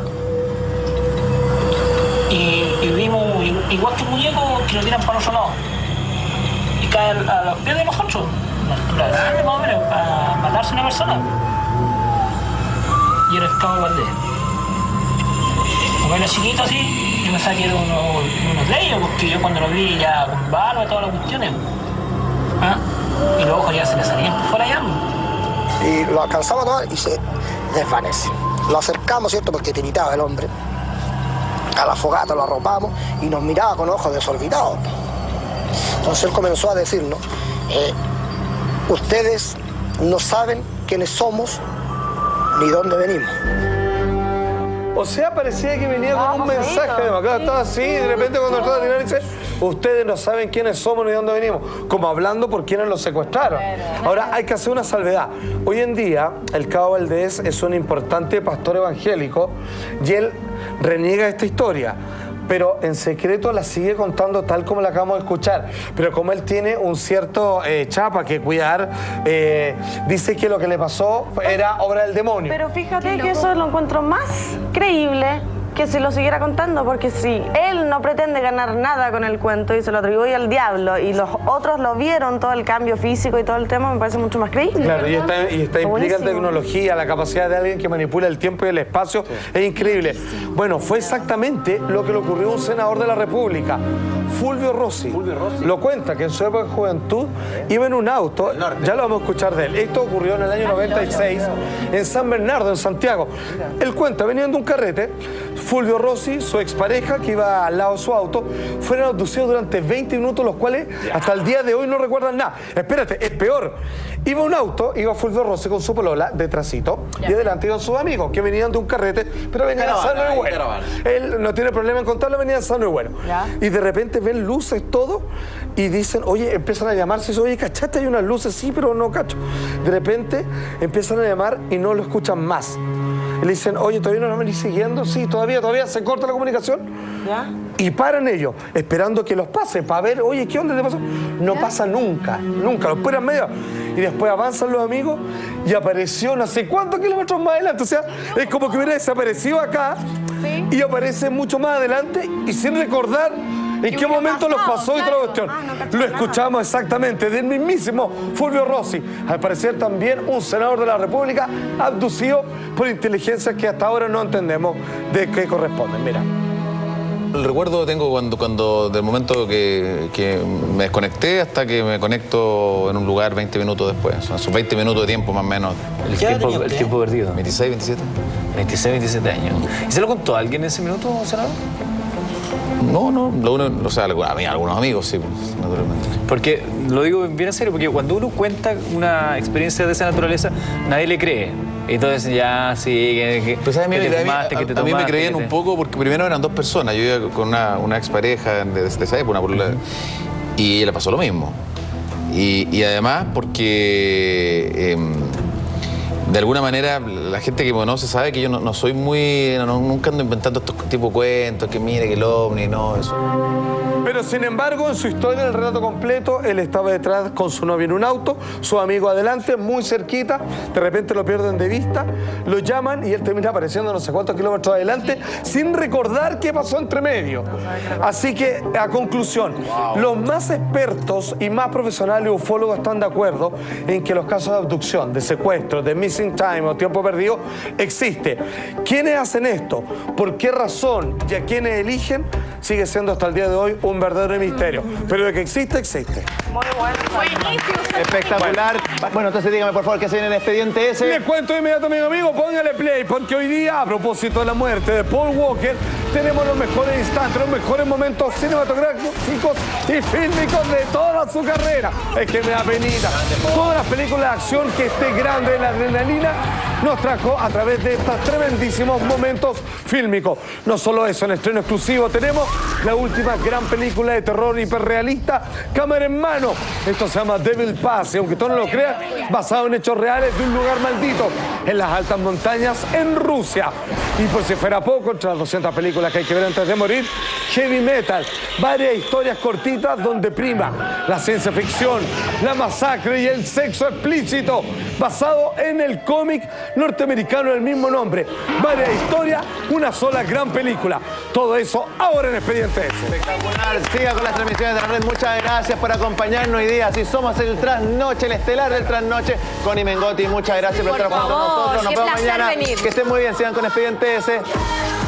y vimos igual que un muñeco que lo tiran para el otro lado y cae a los pies de nosotros, una altura grande más o menos, para matarse a una persona. Y era el Cabo Valdés. Como era chiquito así, yo pensaba que era unos de ellos, porque yo cuando lo vi ya con barba y todas las cuestiones, y los ojos ya se le salían por fuera ya. Y lo alcanzamos a tomar y se desvanece. Lo acercamos, ¿cierto? Porque tiritaba el hombre. A la fogata lo arropamos y nos miraba con ojos desorbitados. Entonces él comenzó a decirnos, ustedes no saben quiénes somos ni dónde venimos. O sea, parecía que venía con un mensaje de Macao. Estaba así y de repente cuando estaba a tirar dice, ustedes no saben quiénes somos ni de dónde venimos, como hablando por quienes los secuestraron. Ahora, hay que hacer una salvedad. Hoy en día, el Cabo Valdés es un importante pastor evangélico y él reniega esta historia, pero en secreto la sigue contando tal como la acabamos de escuchar. Pero como él tiene un cierto chapa que cuidar, dice que lo que le pasó era obra del demonio. Pero fíjate que eso lo encuentro más creíble que si lo siguiera contando, porque si él no pretende ganar nada con el cuento y se lo atribuye al diablo y los otros lo vieron, todo el cambio físico y todo el tema, me parece mucho más creíble. Claro, y está implica en tecnología, la capacidad de alguien que manipula el tiempo y el espacio, es increíble. Bueno, fue exactamente lo que le ocurrió a un senador de la República, Fulvio Rossi. Lo cuenta que en su época de juventud iba en un auto, ya lo vamos a escuchar de él. Esto ocurrió en el año 96 en San Bernardo, en Santiago. Él cuenta, venían de un carrete, Fulvio Rossi, su expareja, que iba al lado de su auto, fueron abducidos durante 20 minutos, los cuales hasta el día de hoy no recuerdan nada. Espérate, es peor. Iba un auto, iba Fulvio Rossi con su polola detrásito, y adelante iban sus amigos, que venían de un carrete, pero venían sano y bueno. Él no tiene problema en contarlo, venían sano y bueno. Y de repente ven luces, todo, y dicen, oye, empiezan a llamarse, oye, ¿cachaste? Hay unas luces, sí, pero no cacho. De repente empiezan a llamar y no lo escuchan más. Y le dicen, oye, ¿todavía no nos venís siguiendo? Sí, todavía se corta la comunicación. ¿Ya? Y paran ellos, esperando que los pase, para ver, oye, ¿qué onda te pasó? No pasa nunca, nunca, los esperan medio. Y después avanzan los amigos y apareció no sé cuántos kilómetros más adelante. O sea, es como que hubiera desaparecido acá y aparece mucho más adelante y sin recordar en qué momento los pasó y toda la cuestión. Lo escuchamos exactamente del mismísimo Fulvio Rossi. Al parecer también un senador de la República abducido por inteligencias que hasta ahora no entendemos de qué corresponden. Mira. El recuerdo tengo cuando del momento que me desconecté hasta que me conecto en un lugar 20 minutos después. Son esos 20 minutos de tiempo más o menos. ¿El tiempo perdido? 26, 27. 26, 27 años. ¿Y se lo contó a alguien en ese minuto, senador? No, o sea, algunos amigos sí, naturalmente. Porque, lo digo bien en serio, porque cuando uno cuenta una experiencia de esa naturaleza, nadie le cree. Entonces ya, sí, que te fumaste, que te tomaste. A mí me creían un poco porque primero eran dos personas. Yo iba con una expareja de esa época, y ella le pasó lo mismo. Y además porque... de alguna manera, la gente que me conoce sabe que yo no soy muy... nunca ando inventando estos tipos de cuentos, que mire, que el ovni, no, eso. Pero sin embargo, en su historia, en el relato completo, él estaba detrás con su novia en un auto, su amigo adelante, muy cerquita, de repente lo pierden de vista, lo llaman y él termina apareciendo no sé cuántos kilómetros adelante, sin recordar qué pasó entre medio. Así que, a conclusión, los más expertos y más profesionales ufólogos están de acuerdo en que los casos de abducción, de secuestro, de missing time o tiempo perdido, existe. ¿Quiénes hacen esto? ¿Por qué razón? ¿Y a quiénes eligen? Sigue siendo hasta el día de hoy un verdadero misterio. Pero de que existe, existe. Muy bueno. Buenísimo. Espectacular. Bueno, entonces dígame por favor qué se viene en el expediente ese. Les cuento de inmediato, amigo, póngale play, porque hoy día, a propósito de la muerte de Paul Walker, tenemos los mejores instantes, los mejores momentos cinematográficos y fílmicos de toda su carrera. Es que me da penita. Todas las películas de acción que esté grande de la adrenalina nos trajo a través de estos tremendísimos momentos fílmicos. No solo eso, en estreno exclusivo tenemos la última gran película de terror hiperrealista, cámara en mano. Esto se llama Devil Pass, y aunque tú no lo creas, basado en hechos reales de un lugar maldito en las altas montañas en Rusia. Y por si fuera poco, entre las 200 películas que hay que ver antes de morir, Heavy Metal, varias historias cortitas donde prima la ciencia ficción, la masacre y el sexo explícito, basado en el cómic norteamericano del mismo nombre. Varias historias, una sola gran película. Todo eso ahora en Expediente S. Espectacular. Siga con las transmisiones de la red. Muchas gracias por acompañarnos hoy día. Así somos el Trasnoche, el estelar del Trasnoche. Connie Mengotti, muchas gracias por estar junto a nosotros. Nos vemos mañana. Que estén muy bien. Sigan con Expediente S.